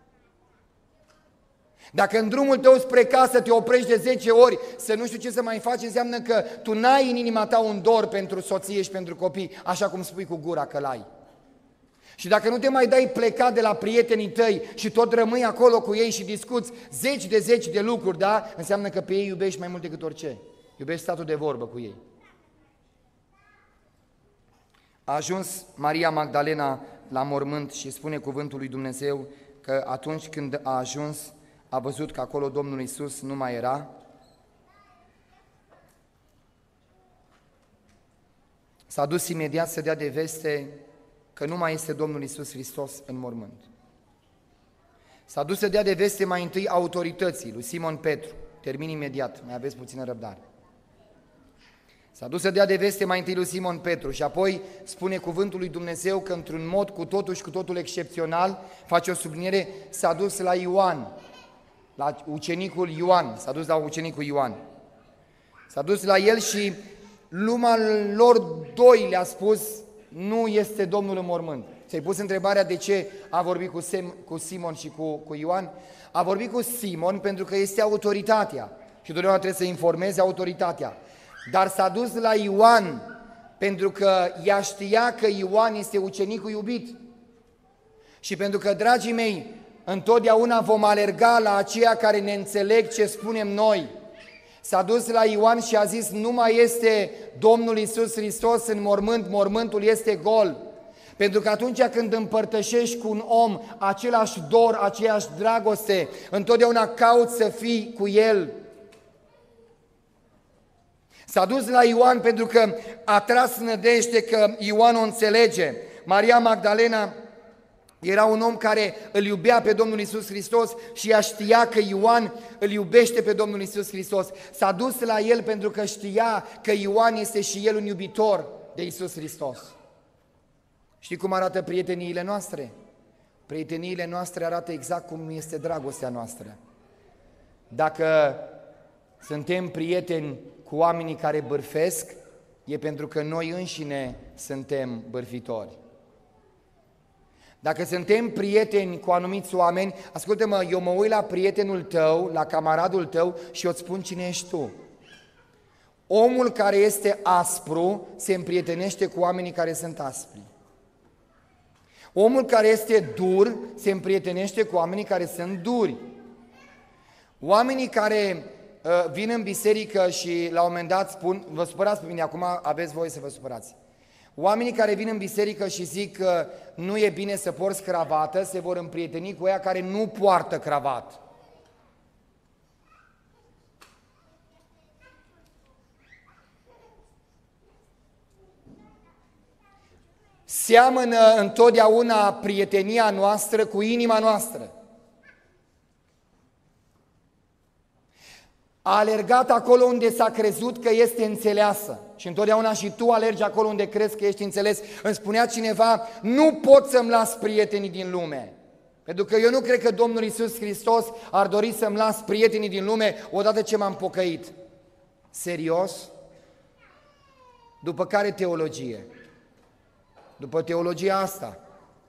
Dacă în drumul tău spre casă te oprești de 10 ori să nu știu ce să mai faci, înseamnă că tu n-ai în inima ta un dor pentru soție și pentru copii, așa cum spui cu gura că l-ai. Și dacă nu te mai dai plecat de la prietenii tăi și tot rămâi acolo cu ei și discuți zeci de lucruri, da? Înseamnă că pe ei iubești mai mult decât orice. Iubești statul de vorbă cu ei. A ajuns Maria Magdalena la mormânt și spune cuvântul lui Dumnezeu că atunci când a ajuns, a văzut că acolo Domnul Iisus nu mai era. S-a dus imediat să dea de veste că nu mai este Domnul Iisus Hristos în mormânt. S-a dus să dea de veste mai întâi autorității lui Simon Petru. Termin imediat, mai aveți puțină răbdare. S-a dus să dea de veste mai întâi lui Simon Petru și apoi spune cuvântul lui Dumnezeu că într-un mod cu totul și cu totul excepțional, face o subliniere, s-a dus la Ioan, la ucenicul Ioan, s-a dus la ucenicul Ioan. S-a dus la el și lumea lor doi le-a spus, nu este Domnul în mormânt. Ți-ai pus întrebarea de ce a vorbit cu Simon și cu Ioan? A vorbit cu Simon pentru că este autoritatea și totdeauna trebuie să informeze autoritatea. Dar s-a dus la Ioan pentru că ea știa că Ioan este ucenicul iubit. Și pentru că, dragii mei, întotdeauna vom alerga la aceia care ne înțeleg ce spunem noi. S-a dus la Ioan și a zis, nu mai este Domnul Iisus Hristos în mormânt, mormântul este gol. Pentru că atunci când împărtășești cu un om același dor, aceeași dragoste, întotdeauna cauți să fii cu el. S-a dus la Ioan pentru că a tras nădejde că Ioan o înțelege. Maria Magdalena Era un om care îl iubea pe Domnul Iisus Hristos și ea știa că Ioan îl iubește pe Domnul Iisus Hristos. S-a dus la el pentru că știa că Ioan este și el un iubitor de Iisus Hristos. Știi cum arată prieteniile noastre? Prieteniile noastre arată exact cum este dragostea noastră. Dacă suntem prieteni cu oamenii care bârfesc, e pentru că noi înșine suntem bârfitori. Dacă suntem prieteni cu anumiți oameni, ascultă-mă, eu mă uit la prietenul tău, la camaradul tău și eu îți spun cine ești tu. Omul care este aspru se împrietenește cu oamenii care sunt aspri. Omul care este dur se împrietenește cu oamenii care sunt duri. Oamenii care vin în biserică și la un moment dat spun, vă supărați pe mine, acum aveți voie să vă supărați. Oamenii care vin în biserică și zic că nu e bine să porți cravată, se vor împrieteni cu ea care nu poartă cravată. Seamănă întotdeauna prietenia noastră cu inima noastră. A alergat acolo unde s-a crezut că este înțeleasă. Și întotdeauna și tu alergi acolo unde crezi că ești înțeles. Îmi spunea cineva, nu pot să-mi las prietenii din lume. Pentru că eu nu cred că Domnul Iisus Hristos ar dori să-mi las prietenii din lume odată ce m-am pocăit. Serios? După care teologie? După teologia asta.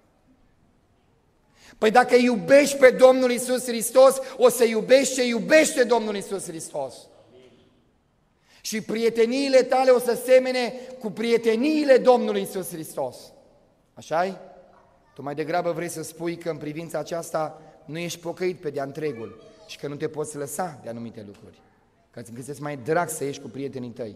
Păi dacă iubești pe Domnul Iisus Hristos, o să iubești ce iubește Domnul Iisus Hristos. Și prieteniile tale o să semene cu prieteniile Domnului Iisus Hristos. Așa-i? Tu mai degrabă vrei să spui că în privința aceasta nu ești pocăit pe de-a întregul și că nu te poți lăsa de anumite lucruri. Că îți găsești mai drag să ieși cu prietenii tăi.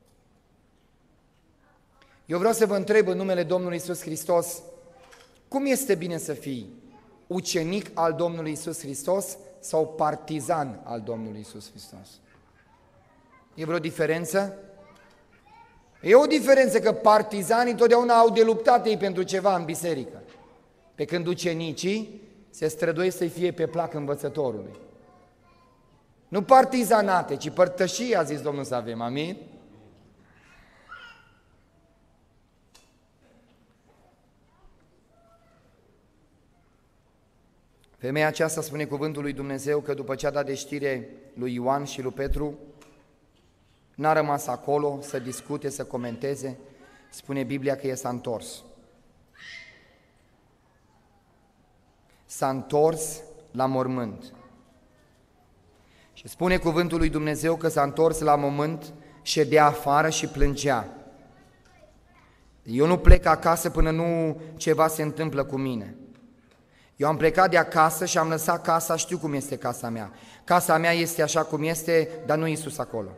Eu vreau să vă întreb în numele Domnului Iisus Hristos, cum este bine să fii ucenic al Domnului Iisus Hristos sau partizan al Domnului Iisus Hristos? E vreo diferență? E o diferență că partizanii totdeauna au de luptat ei pentru ceva în biserică, pe când ucenicii se străduiesc să-i fie pe plac învățătorului. Nu partizanate, ci părtășii, a zis Domnul să avem, amin? Femeia aceasta, spune cuvântul lui Dumnezeu, că după ce a dat de știre lui Ioan și lui Petru, n-a rămas acolo să discute, să comenteze, spune Biblia că s-a întors. S-a întors la mormânt. Și spune cuvântul lui Dumnezeu că s-a întors la mormânt, ședea afară și plângea. Eu nu plec acasă până nu ceva se întâmplă cu mine. Eu am plecat de acasă și am lăsat casa, știu cum este casa mea. Casa mea este așa cum este, dar nu Iisus acolo.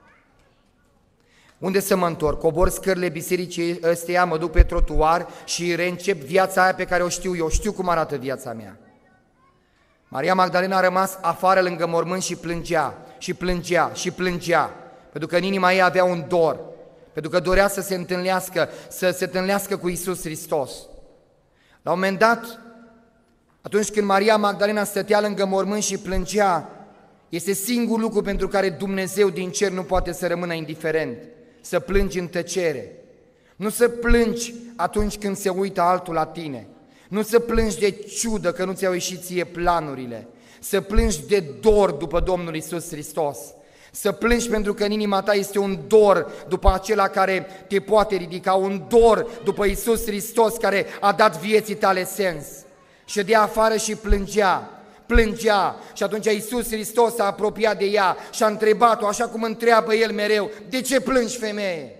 Unde să mă întorc? Cobor scările bisericii ăsteia, mă duc pe trotuar și reîncep viața aia pe care o știu eu. Știu cum arată viața mea. Maria Magdalena a rămas afară lângă mormânt și plângea, și plângea, și plângea. Pentru că în inima ei avea un dor. Pentru că dorea să se întâlnească cu Iisus Hristos. La un moment dat, atunci când Maria Magdalena stătea lângă mormânt și plângea, este singurul lucru pentru care Dumnezeu din cer nu poate să rămână indiferent, să plângi în tăcere. Nu să plângi atunci când se uită altul la tine, nu să plângi de ciudă că nu ți-au ieșit ție planurile, să plângi de dor după Domnul Iisus Hristos, să plângi pentru că în inima ta este un dor după acela care te poate ridica, un dor după Iisus Hristos care a dat vieții tale sens. Ședea afară și plângea și atunci Iisus Hristos s-a apropiat de ea și a întrebat-o așa cum întreabă El mereu, de ce plângi, femeie?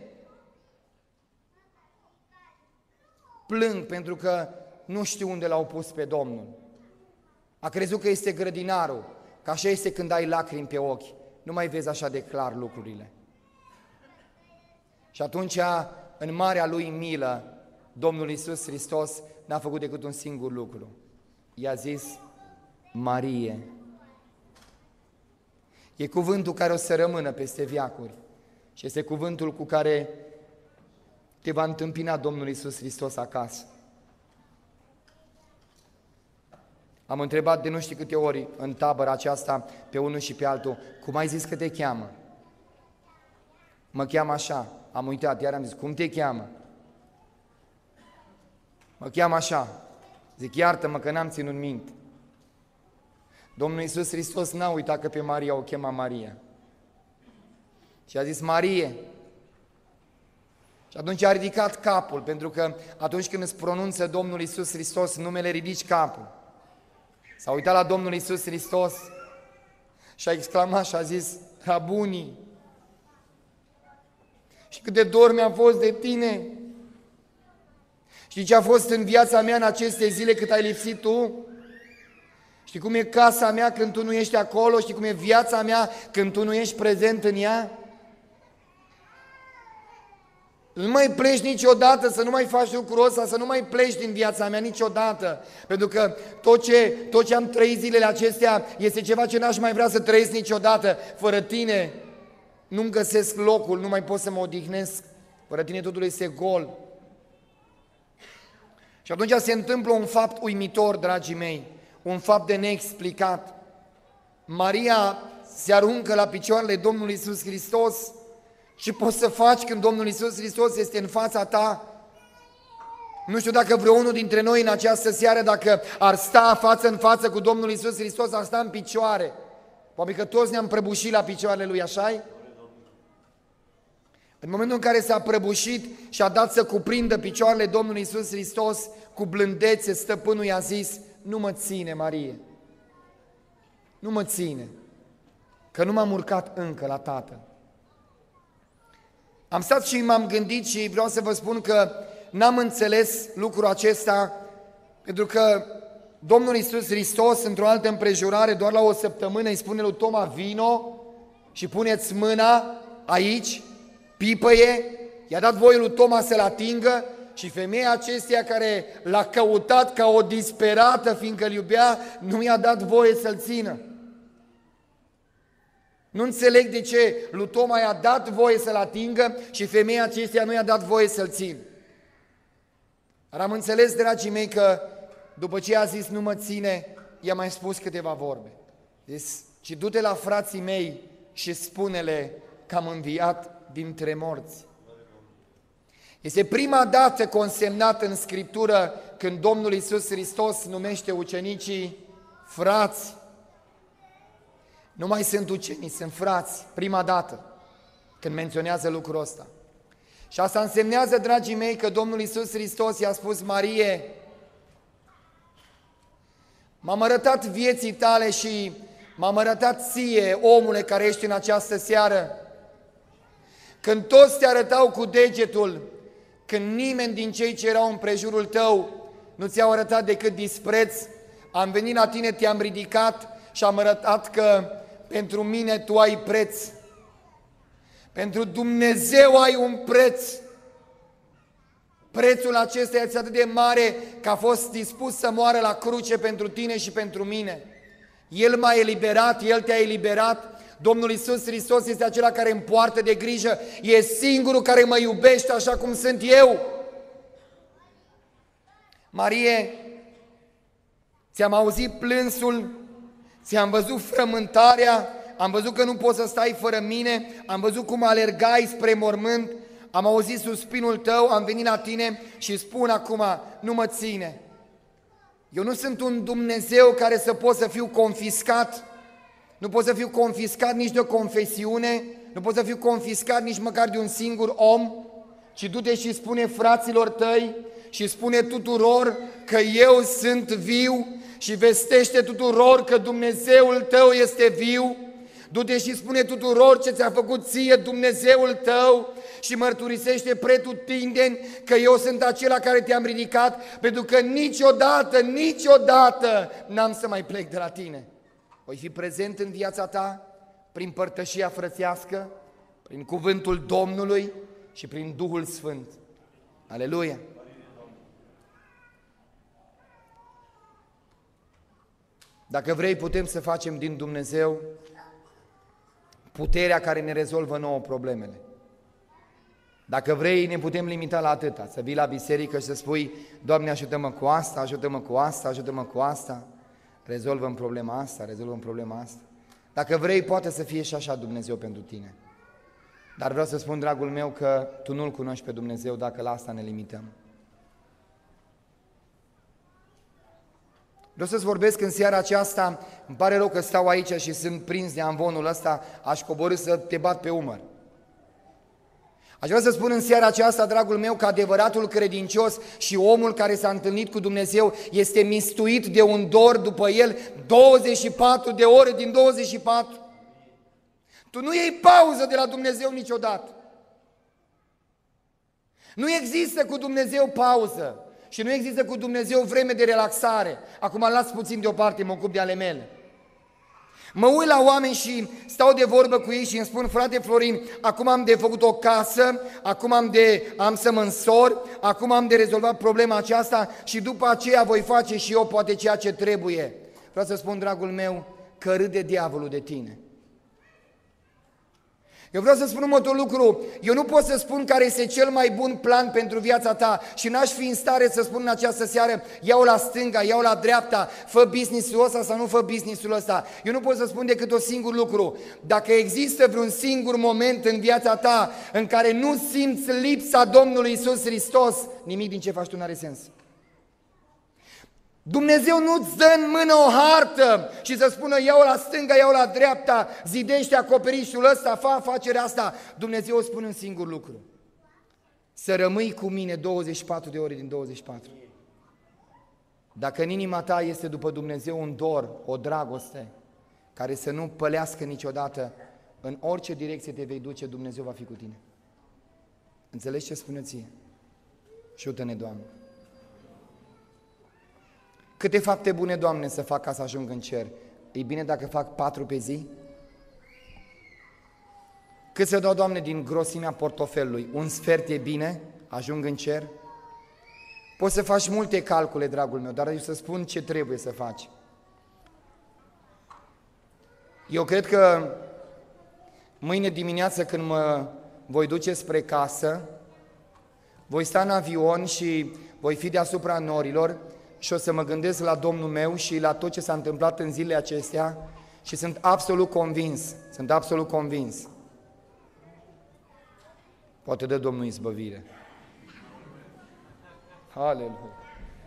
Plâng pentru că nu știu unde l-au pus pe Domnul. A crezut că este grădinarul, că așa este când ai lacrimi pe ochi, nu mai vezi așa de clar lucrurile. Și atunci, în marea Lui milă, Domnul Iisus Hristos n-a făcut decât un singur lucru. I-a zis, Marie. E cuvântul care o să rămână peste veacuri și este cuvântul cu care te va întâmpina Domnul Iisus Hristos acasă. Am întrebat de nu știu câte ori în tabăra aceasta pe unul și pe altul, cum ai zis că te cheamă? Mă cheamă așa. Am uitat, iar am zis, cum te cheamă? Mă cheamă așa. Zic, iartă-mă că n-am ținut minte. Domnul Iisus Hristos n-a uitat că pe Maria o chema Maria. Și a zis, Marie. Și atunci a ridicat capul, pentru că atunci când îți pronunță Domnul Iisus Hristos numele, ridici capul. S-a uitat la Domnul Iisus Hristos și a exclamat și a zis, Rabuni. Și cât de dor mi-a fost de tine. Știi ce a fost în viața mea în aceste zile cât ai lipsit tu? Știi cum e casa mea când tu nu ești acolo? Știi cum e viața mea când tu nu ești prezent în ea? Nu mai pleci niciodată, să nu mai faci lucrul ăsta, să nu mai pleci din viața mea niciodată. Pentru că tot ce am trăit zilele acestea este ceva ce n-aș mai vrea să trăiesc niciodată. Fără tine nu-mi găsesc locul, nu mai pot să mă odihnesc. Fără tine totul este gol. Și atunci se întâmplă un fapt uimitor, dragii mei, un fapt de neexplicat. Maria se aruncă la picioarele Domnului Iisus Hristos. Ce poți să faci când Domnul Iisus Hristos este în fața ta? Nu știu dacă vreunul dintre noi în această seară, dacă ar sta față în față cu Domnul Iisus Hristos, ar sta în picioare. Probabil că toți ne-am prăbușit la picioarele Lui, așa-i? În momentul în care s-a prăbușit și a dat să cuprindă picioarele Domnului Iisus Hristos, cu blândețe, stăpânul i-a zis, nu mă ține, Marie, nu mă ține, că nu m-am urcat încă la Tatăl. Am stat și m-am gândit și vreau să vă spun că n-am înțeles lucrul acesta, pentru că Domnul Iisus Hristos, într-o altă împrejurare, doar la o săptămână, îi spune lui Toma, vino și puneți mâna aici, pipăie, i-a dat voie lui Toma să-l atingă și femeia acesteia care l-a căutat ca o disperată, fiindcă îl iubea, nu i-a dat voie să-l țină. Nu înțeleg de ce lui Toma i-a dat voie să-l atingă și femeia aceea nu i-a dat voie să-l țină. Dar am înțeles, dragii mei, că după ce a zis nu mă ține, i-a mai spus câteva vorbe. Zis, ci du-te la frații mei și spune-le că am înviat dintre morți. Este prima dată consemnată în Scriptură când Domnul Iisus Hristos numește ucenicii frați. Nu mai sunt ucenici, sunt frați, prima dată când menționează lucrul ăsta. Și asta însemnează, dragii mei, că Domnul Iisus Hristos i-a spus, Marie, m-am arătat vieții tale și m-am arătat ție, omule care ești în această seară. Când toți te arătau cu degetul, când nimeni din cei ce erau în prejurul tău nu ți-au arătat decât dispreț, am venit la tine, te-am ridicat și am arătat că pentru mine tu ai preț. Pentru Dumnezeu ai un preț. Prețul acesta este atât de mare că a fost dispus să moară la cruce pentru tine și pentru mine. El m-a eliberat, El te-a eliberat. Domnul Iisus Hristos este acela care îmi poartă de grijă. E singurul care mă iubește așa cum sunt eu. Marie, ți-am auzit plânsul, ți-am văzut frământarea, am văzut că nu poți să stai fără mine, am văzut cum alergai spre mormânt, am auzit suspinul tău, am venit la tine și spun acum, nu mă ține. Eu nu sunt un Dumnezeu care să pot să fiu confiscat, nu pot să fiu confiscat nici de o confesiune, nu pot să fiu confiscat nici măcar de un singur om, ci du-te și spune fraților tăi și spune tuturor că eu sunt viu și vestește tuturor că Dumnezeul tău este viu. Du-te și spune tuturor ce ți-a făcut ție Dumnezeul tău și mărturisește pretutindeni că eu sunt acela care te-am ridicat, pentru că niciodată n-am să mai plec de la tine. Voi fi prezent în viața ta prin părtășia frățească, prin cuvântul Domnului și prin Duhul Sfânt. Aleluia! Dacă vrei, putem să facem din Dumnezeu puterea care ne rezolvă nouă problemele. Dacă vrei, ne putem limita la atâta, să vii la biserică și să spui, Doamne, ajută-mă cu asta, ajută-mă cu asta, ajută-mă cu asta. rezolvăm problema asta, rezolvăm problema asta. Dacă vrei, poate să fie și așa Dumnezeu pentru tine. Dar vreau să spun, dragul meu, că tu nu-L cunoști pe Dumnezeu dacă la asta ne limităm. Vreau să-ți vorbesc în seara aceasta, îmi pare rău că stau aici și sunt prins de amvonul ăsta, aș coborî să te bat pe umăr. Aș vrea să spun în seara aceasta, dragul meu, că adevăratul credincios și omul care s-a întâlnit cu Dumnezeu este mistuit de un dor după el 24 de ore din 24. Tu nu iei pauză de la Dumnezeu niciodată. Nu există cu Dumnezeu pauză și nu există cu Dumnezeu vreme de relaxare. Acum las puțin deoparte, mă ocup de ale mele. Mă uit la oameni și stau de vorbă cu ei și îmi spun: frate Florin, acum am de făcut o casă, acum am să mă însor, acum am de rezolvat problema aceasta și după aceea voi face și eu poate ceea ce trebuie. Vreau să spun, dragul meu, că râde diavolul de tine. Eu vreau să spun următorul lucru, eu nu pot să spun care este cel mai bun plan pentru viața ta și n-aș fi în stare să spun în această seară: ia-o la stânga, ia-o la dreapta, fă business-ul ăsta sau nu fă business-ul ăsta. Eu nu pot să spun decât un singur lucru: dacă există vreun singur moment în viața ta în care nu simți lipsa Domnului Iisus Hristos, nimic din ce faci tu n-are sens. Dumnezeu nu-ți dă în mână o hartă și să spună: ia-o la stânga, ia-o la dreapta, zidește acoperișul ăsta, fă afacerea asta. Dumnezeu îți spune un singur lucru: să rămâi cu mine 24 de ore din 24. Dacă în inima ta este după Dumnezeu un dor, o dragoste care să nu pălească niciodată, în orice direcție te vei duce, Dumnezeu va fi cu tine. Înțelegi ce spune ție? Ajută-ne, Doamne! Câte fapte bune, Doamne, să fac ca să ajung în cer? E bine dacă fac 4 pe zi? Cât să dau, Doamne, din grosimea portofelului? Un sfert e bine? Ajung în cer? Poți să faci multe calcule, dragul meu, dar eu să spun ce trebuie să faci. Eu cred că mâine dimineață, când mă voi duce spre casă, voi sta în avion și voi fi deasupra norilor și o să mă gândesc la Domnul meu și la tot ce s-a întâmplat în zilele acestea și sunt absolut convins. Poate dă Domnul izbăvire. Aleluia!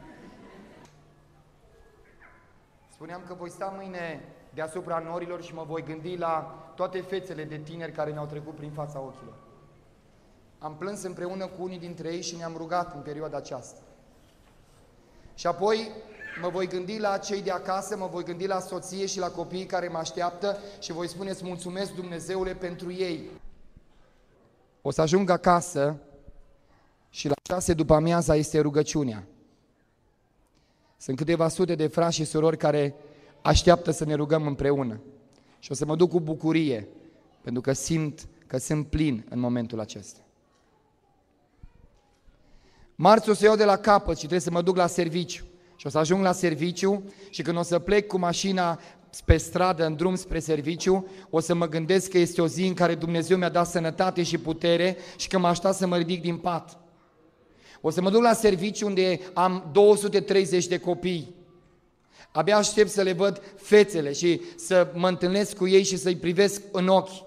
Spuneam că voi sta mâine deasupra norilor și mă voi gândi la toate fețele de tineri care ne-au trecut prin fața ochilor. Am plâns împreună cu unii dintre ei și ne-am rugat în perioada aceasta. Și apoi mă voi gândi la cei de acasă, mă voi gândi la soție și la copiii care mă așteaptă și voi spune: îți mulțumesc, Dumnezeule, pentru ei. O să ajung acasă și la 6 după amiaza este rugăciunea. Sunt câteva sute de frați și surori care așteaptă să ne rugăm împreună. Și o să mă duc cu bucurie, pentru că simt că sunt plin în momentul acesta. Marți o să iau de la capăt și trebuie să mă duc la serviciu. Și o să ajung la serviciu și când o să plec cu mașina pe stradă, în drum spre serviciu, o să mă gândesc că este o zi în care Dumnezeu mi-a dat sănătate și putere și că mă aștept să mă ridic din pat. O să mă duc la serviciu unde am 230 de copii. Abia aștept să le văd fețele și să mă întâlnesc cu ei și să-i privesc în ochi.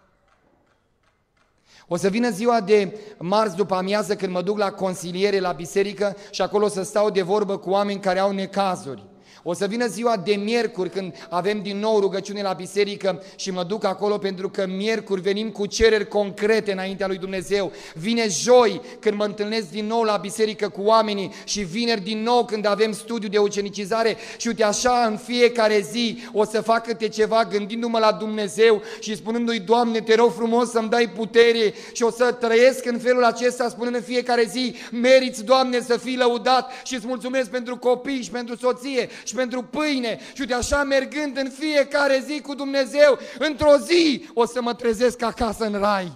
O să vină ziua de marți după amiază când mă duc la consiliere la biserică și acolo să stau de vorbă cu oameni care au necazuri. O să vină ziua de miercuri când avem din nou rugăciune la biserică și mă duc acolo pentru că miercuri venim cu cereri concrete înaintea lui Dumnezeu. Vine joi când mă întâlnesc din nou la biserică cu oamenii și vineri din nou când avem studiu de ucenicizare și uite așa în fiecare zi o să fac câte ceva gândindu-mă la Dumnezeu și spunându-i: Doamne, te rog frumos să-mi dai putere și o să trăiesc în felul acesta spunând în fiecare zi: meriți, Doamne, să fii lăudat și îți mulțumesc pentru copii și pentru soție și pentru pâine și uite așa mergând în fiecare zi cu Dumnezeu, într-o zi o să mă trezesc acasă în rai.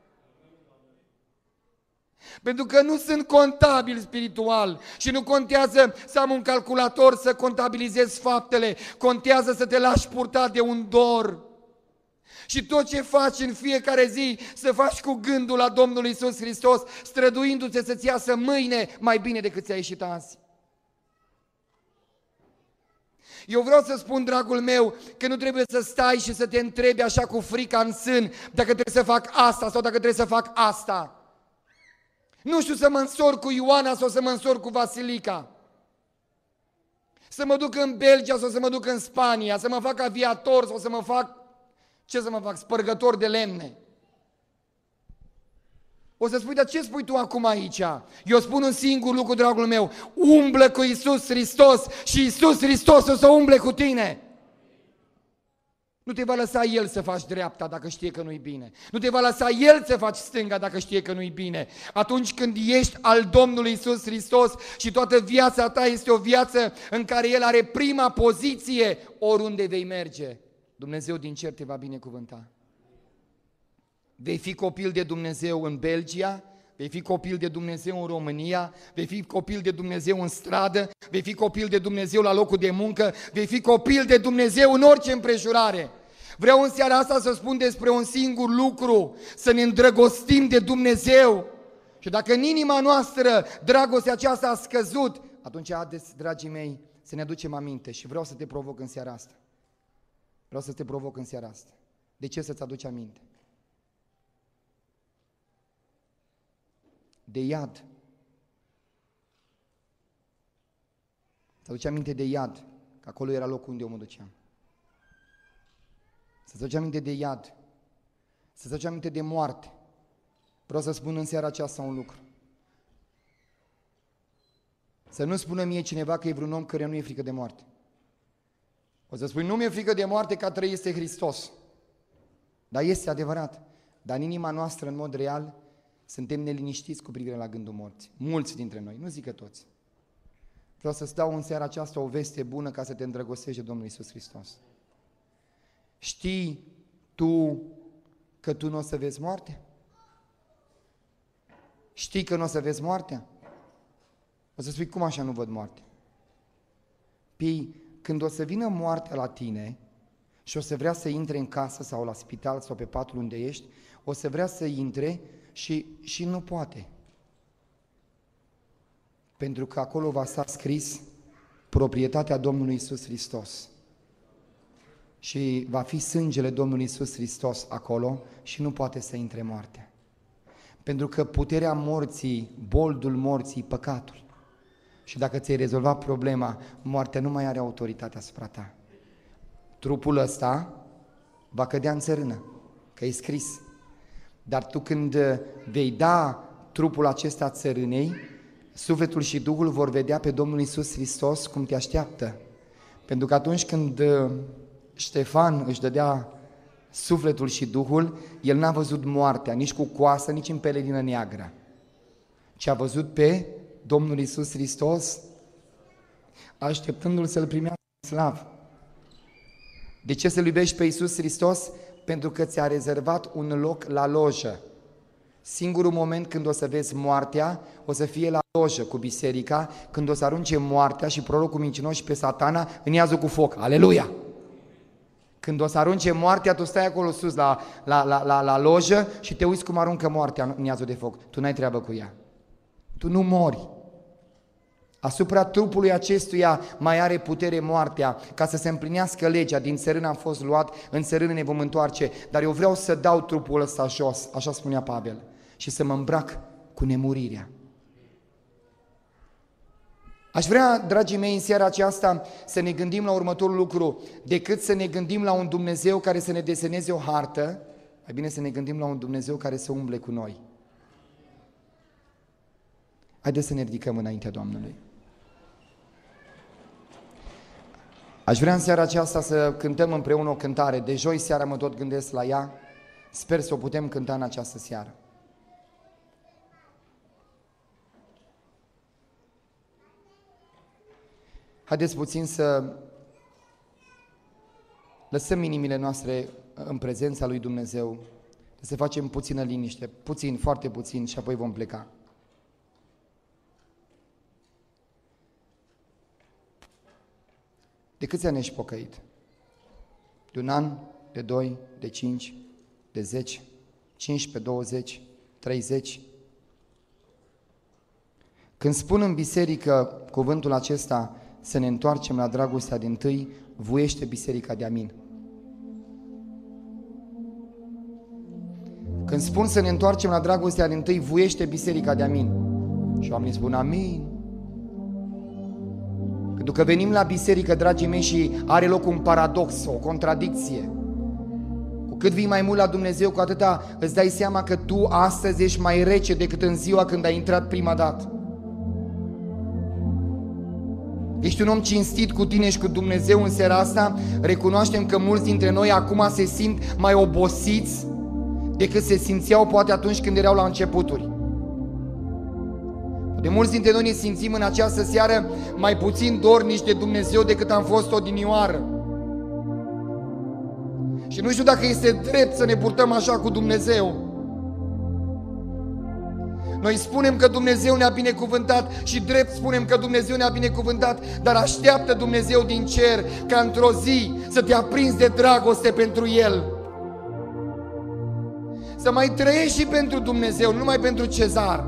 Pentru că nu sunt contabil spiritual și nu contează să am un calculator să contabilizez faptele, contează să te lași purta de un dor. Și tot ce faci în fiecare zi să faci cu gândul la Domnul Iisus Hristos, străduindu-te să-ți iasă mâine mai bine decât ți-a ieșit azi. Eu vreau să spun, dragul meu, că nu trebuie să stai și să te întrebi așa cu frica în sân dacă trebuie să fac asta sau dacă trebuie să fac asta. Nu știu să mă însor cu Ioana sau să mă însor cu Vasilica. Să mă duc în Belgia sau să mă duc în Spania, să mă fac aviator sau să mă fac, ce să mă fac, spărgător de lemne. O să spui, dar ce spui tu acum aici? Eu spun un singur lucru, dragul meu, umblă cu Iisus Hristos și Iisus Hristos o să umble cu tine. Nu te va lăsa El să faci dreapta dacă știe că nu-i bine. Nu te va lăsa El să faci stânga dacă știe că nu-i bine. Atunci când ești al Domnului Iisus Hristos și toată viața ta este o viață în care El are prima poziție, oriunde vei merge, Dumnezeu din cer te va binecuvânta. Vei fi copil de Dumnezeu în Belgia, vei fi copil de Dumnezeu în România, vei fi copil de Dumnezeu în stradă, vei fi copil de Dumnezeu la locul de muncă, vei fi copil de Dumnezeu în orice împrejurare. Vreau în seara asta să spun despre un singur lucru, să ne îndrăgostim de Dumnezeu. Și dacă în inima noastră dragostea aceasta a scăzut, atunci haideți, dragii mei, să ne aducem aminte și vreau să te provoc în seara asta. Vreau să te provoc în seara asta. De ce să-ți aduci aminte? De iad. Să aduci aminte de iad, că acolo era locul unde eu mă duceam. Să-ți aduci aminte de iad, să-ți aduci aminte de moarte. Vreau să spun în seara aceasta un lucru. Să nu spună mie cineva că e vreun om care nu e frică de moarte. O să spui, nu mi-e frică de moarte, că a trăit este Hristos. Dar este adevărat. Dar în inima noastră, în mod real, suntem neliniștiți cu privire la gândul morții. Mulți dintre noi, nu zic că toți. Vreau să-ți dau în seara aceasta o veste bună ca să te îndrăgostești de Domnul Iisus Hristos. Știi tu că tu nu o să vezi moartea? Știi că nu o să vezi moartea? O să spui, cum așa nu văd moartea? Păi, când o să vină moartea la tine și o să vrea să intre în casă sau la spital sau pe patul unde ești, o să vrea să intre și nu poate. Pentru că acolo va sta scris proprietatea Domnului Iisus Hristos. Și va fi sângele Domnului Iisus Hristos acolo și nu poate să intre moartea. Pentru că puterea morții, boldul morții, păcatul. Și dacă ți-ai rezolvat problema, moartea nu mai are autoritate asupra ta. Trupul ăsta va cădea în țărână, că e scris. Dar tu când vei da trupul acesta țărânei, sufletul și Duhul vor vedea pe Domnul Iisus Hristos cum te așteaptă. Pentru că atunci când Ștefan își dădea sufletul și Duhul, el n-a văzut moartea, nici cu coasă, nici în pelerină neagră, ci a văzut pe Domnul Iisus Hristos așteptându-L să-L primească în slavă. De ce să-L iubești pe Iisus Hristos? Pentru că ți-a rezervat un loc la lojă. Singurul moment când o să vezi moartea, o să fie la lojă cu biserica, când o să arunce moartea și prorocul mincinos și pe Satana în iazul cu foc. Aleluia! Când o să arunce moartea, tu stai acolo sus la lojă și te uiți cum aruncă moartea în iazul de foc. Tu n-ai treabă cu ea. Tu nu mori. Asupra trupului acestuia mai are putere moartea, ca să se împlinească legea. Din țărână am fost luat, în țărână ne vom întoarce, dar eu vreau să dau trupul ăsta jos, așa spunea Pavel, și să mă îmbrac cu nemurirea. Aș vrea, dragii mei, în seara aceasta să ne gândim la următorul lucru, decât să ne gândim la un Dumnezeu care să ne deseneze o hartă, mai bine să ne gândim la un Dumnezeu care să umble cu noi. Haideți să ne ridicăm înaintea Domnului. Aș vrea în seara aceasta să cântăm împreună o cântare. De joi seara mă tot gândesc la ea. Sper să o putem cânta în această seară. Haideți puțin să lăsăm inimile noastre în prezența lui Dumnezeu, să facem puțină liniște, puțin, foarte puțin și apoi vom pleca. De câți ani ești pocăit? De 1 an, de 2, de 5, de 10, 15, 20, 30? Când spun în biserică cuvântul acesta, să ne întoarcem la dragostea dintâi, voiește biserica de amin. Când spun să ne întoarcem la dragostea dintâi, voiește biserica de amin. Și oamenii spun amin. Pentru că venim la biserică, dragii mei, și are loc un paradox, o contradicție. Cu cât vii mai mult la Dumnezeu, cu atâta îți dai seama că tu astăzi ești mai rece decât în ziua când ai intrat prima dată. Ești un om cinstit cu tine și cu Dumnezeu în seara asta. Recunoaștem că mulți dintre noi acum se simt mai obosiți decât se simțeau poate atunci când erau la începuturi. De mulți dintre noi ne simțim în această seară mai puțin dornici de Dumnezeu decât am fost odinioară. Și nu știu dacă este drept să ne purtăm așa cu Dumnezeu. Noi spunem că Dumnezeu ne-a binecuvântat și drept spunem că Dumnezeu ne-a binecuvântat, dar așteaptă Dumnezeu din cer ca într-o zi să te aprinzi de dragoste pentru El. Să mai trăiești și pentru Dumnezeu, nu numai pentru Cezar.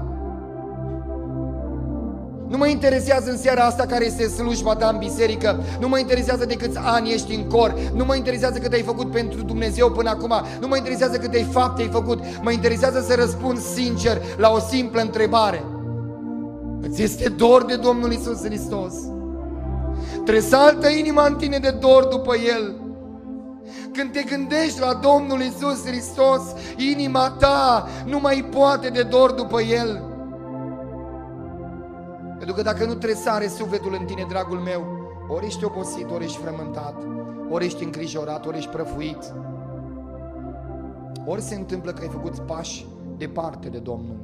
Nu mă interesează în seara asta care este slujba ta în biserică, nu mă interesează de câți ani ești în cor, nu mă interesează cât ai făcut pentru Dumnezeu până acum, nu mă interesează câte fapte ai făcut, mă interesează să răspund sincer la o simplă întrebare. Îți este dor de Domnul Iisus Hristos? Tresaltă inima în tine de dor după El. Când te gândești la Domnul Iisus Hristos, inima ta nu mai poate de dor după El. Pentru că dacă nu tresare sufletul în tine, dragul meu, ori ești obosit, ori ești frământat, ori ești îngrijorat, ori ești prăfuit, ori se întâmplă că ai făcut pași departe de Domnul.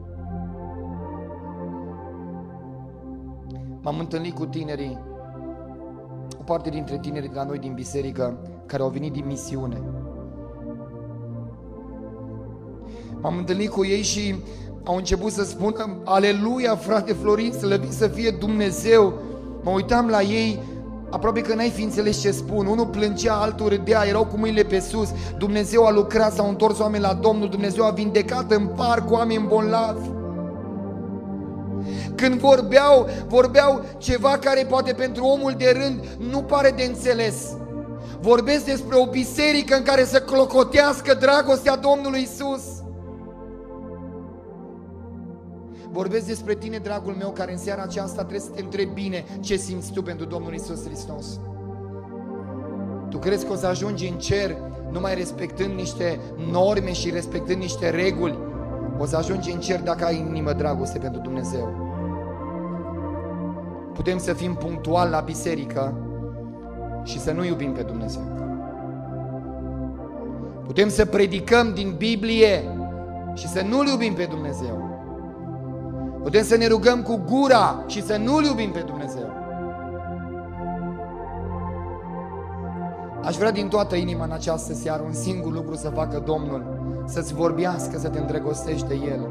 M-am întâlnit cu tinerii, o parte dintre tinerii de la noi din biserică, care au venit din misiune. M-am întâlnit cu ei și au început să spună: aleluia, frate Florin, slăvit să fie Dumnezeu. Mă uitam la ei, aproape că n-ai fi înțeles ce spun. Unul plângea, altul râdea, erau cu mâinile pe sus. Dumnezeu a lucrat, s-au întors oameni la Domnul, Dumnezeu a vindecat în parc oameni bolnavi. Când vorbeau ceva care poate pentru omul de rând nu pare de înțeles. Vorbesc despre o biserică în care să clocotească dragostea Domnului Isus. Vorbesc despre tine, dragul meu, care în seara aceasta trebuie să te întrebi bine ce simți tu pentru Domnul Iisus Hristos. Tu crezi că o să ajungi în cer numai respectând niște norme și respectând niște reguli? O să ajungi în cer dacă ai în inimă dragoste pentru Dumnezeu. Putem să fim punctuali la biserică și să nu iubim pe Dumnezeu. Putem să predicăm din Biblie și să nu-L iubim pe Dumnezeu. Putem să ne rugăm cu gura și să nu-L iubim pe Dumnezeu. Aș vrea din toată inima în această seară un singur lucru să facă Domnul: să-ți vorbească, să te îndrăgostești de El.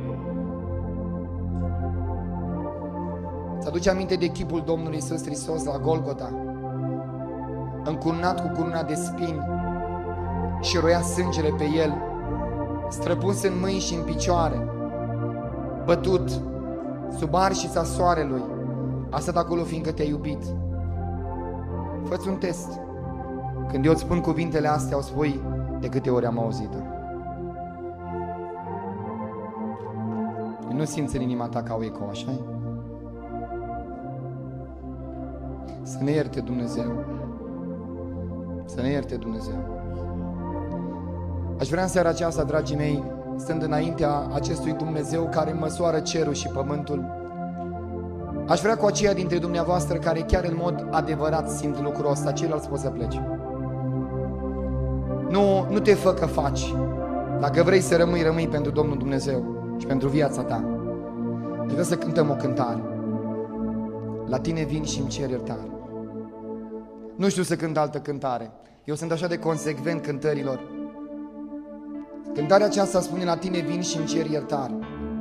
Ți-aduce aminte de chipul Domnului Iisus Hristos la Golgota, încununat cu cununa de spini și roia sângele pe El, străpuns în mâini și în picioare, bătut sub arșița soarelui, a stat acolo fiindcă te-a iubit. Fă-ți un test. Când eu îți spun cuvintele astea, o spui: de câte ori am auzit-o? Nu simți în inima ta ca o eco, așa? Să ne ierte Dumnezeu. Să ne ierte Dumnezeu. Aș vrea în seara aceasta, dragii mei, stând înaintea acestui Dumnezeu care măsoară cerul și pământul, aș vrea cu aceia dintre dumneavoastră care chiar în mod adevărat simt lucrul ăsta, ceilalți poți să pleci. Nu te fă că faci. Dacă vrei să rămâi pentru Domnul Dumnezeu și pentru viața ta. Vreau să cântăm o cântare. La tine vin și îmi cer iertare. Nu știu să cânt altă cântare. Eu sunt așa de consecvent cântărilor. Cântarea aceasta spune: la tine vin și îmi cer iertare.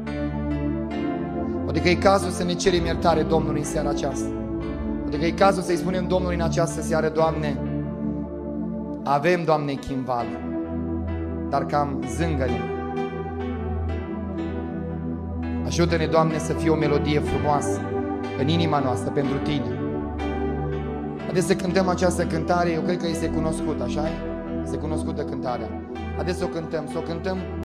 Adică e cazul să ne cerem iertare Domnului în seara aceasta. Adică e cazul să-i spunem Domnului în această seară: Doamne, avem, Doamne, chimval, dar cam zângăne. Ajută-ne, Doamne, să fie o melodie frumoasă în inima noastră pentru Tine. Haideți să cântăm această cântare, eu cred că este cunoscută, așa? Este cunoscută cântarea. Haideți să o cântăm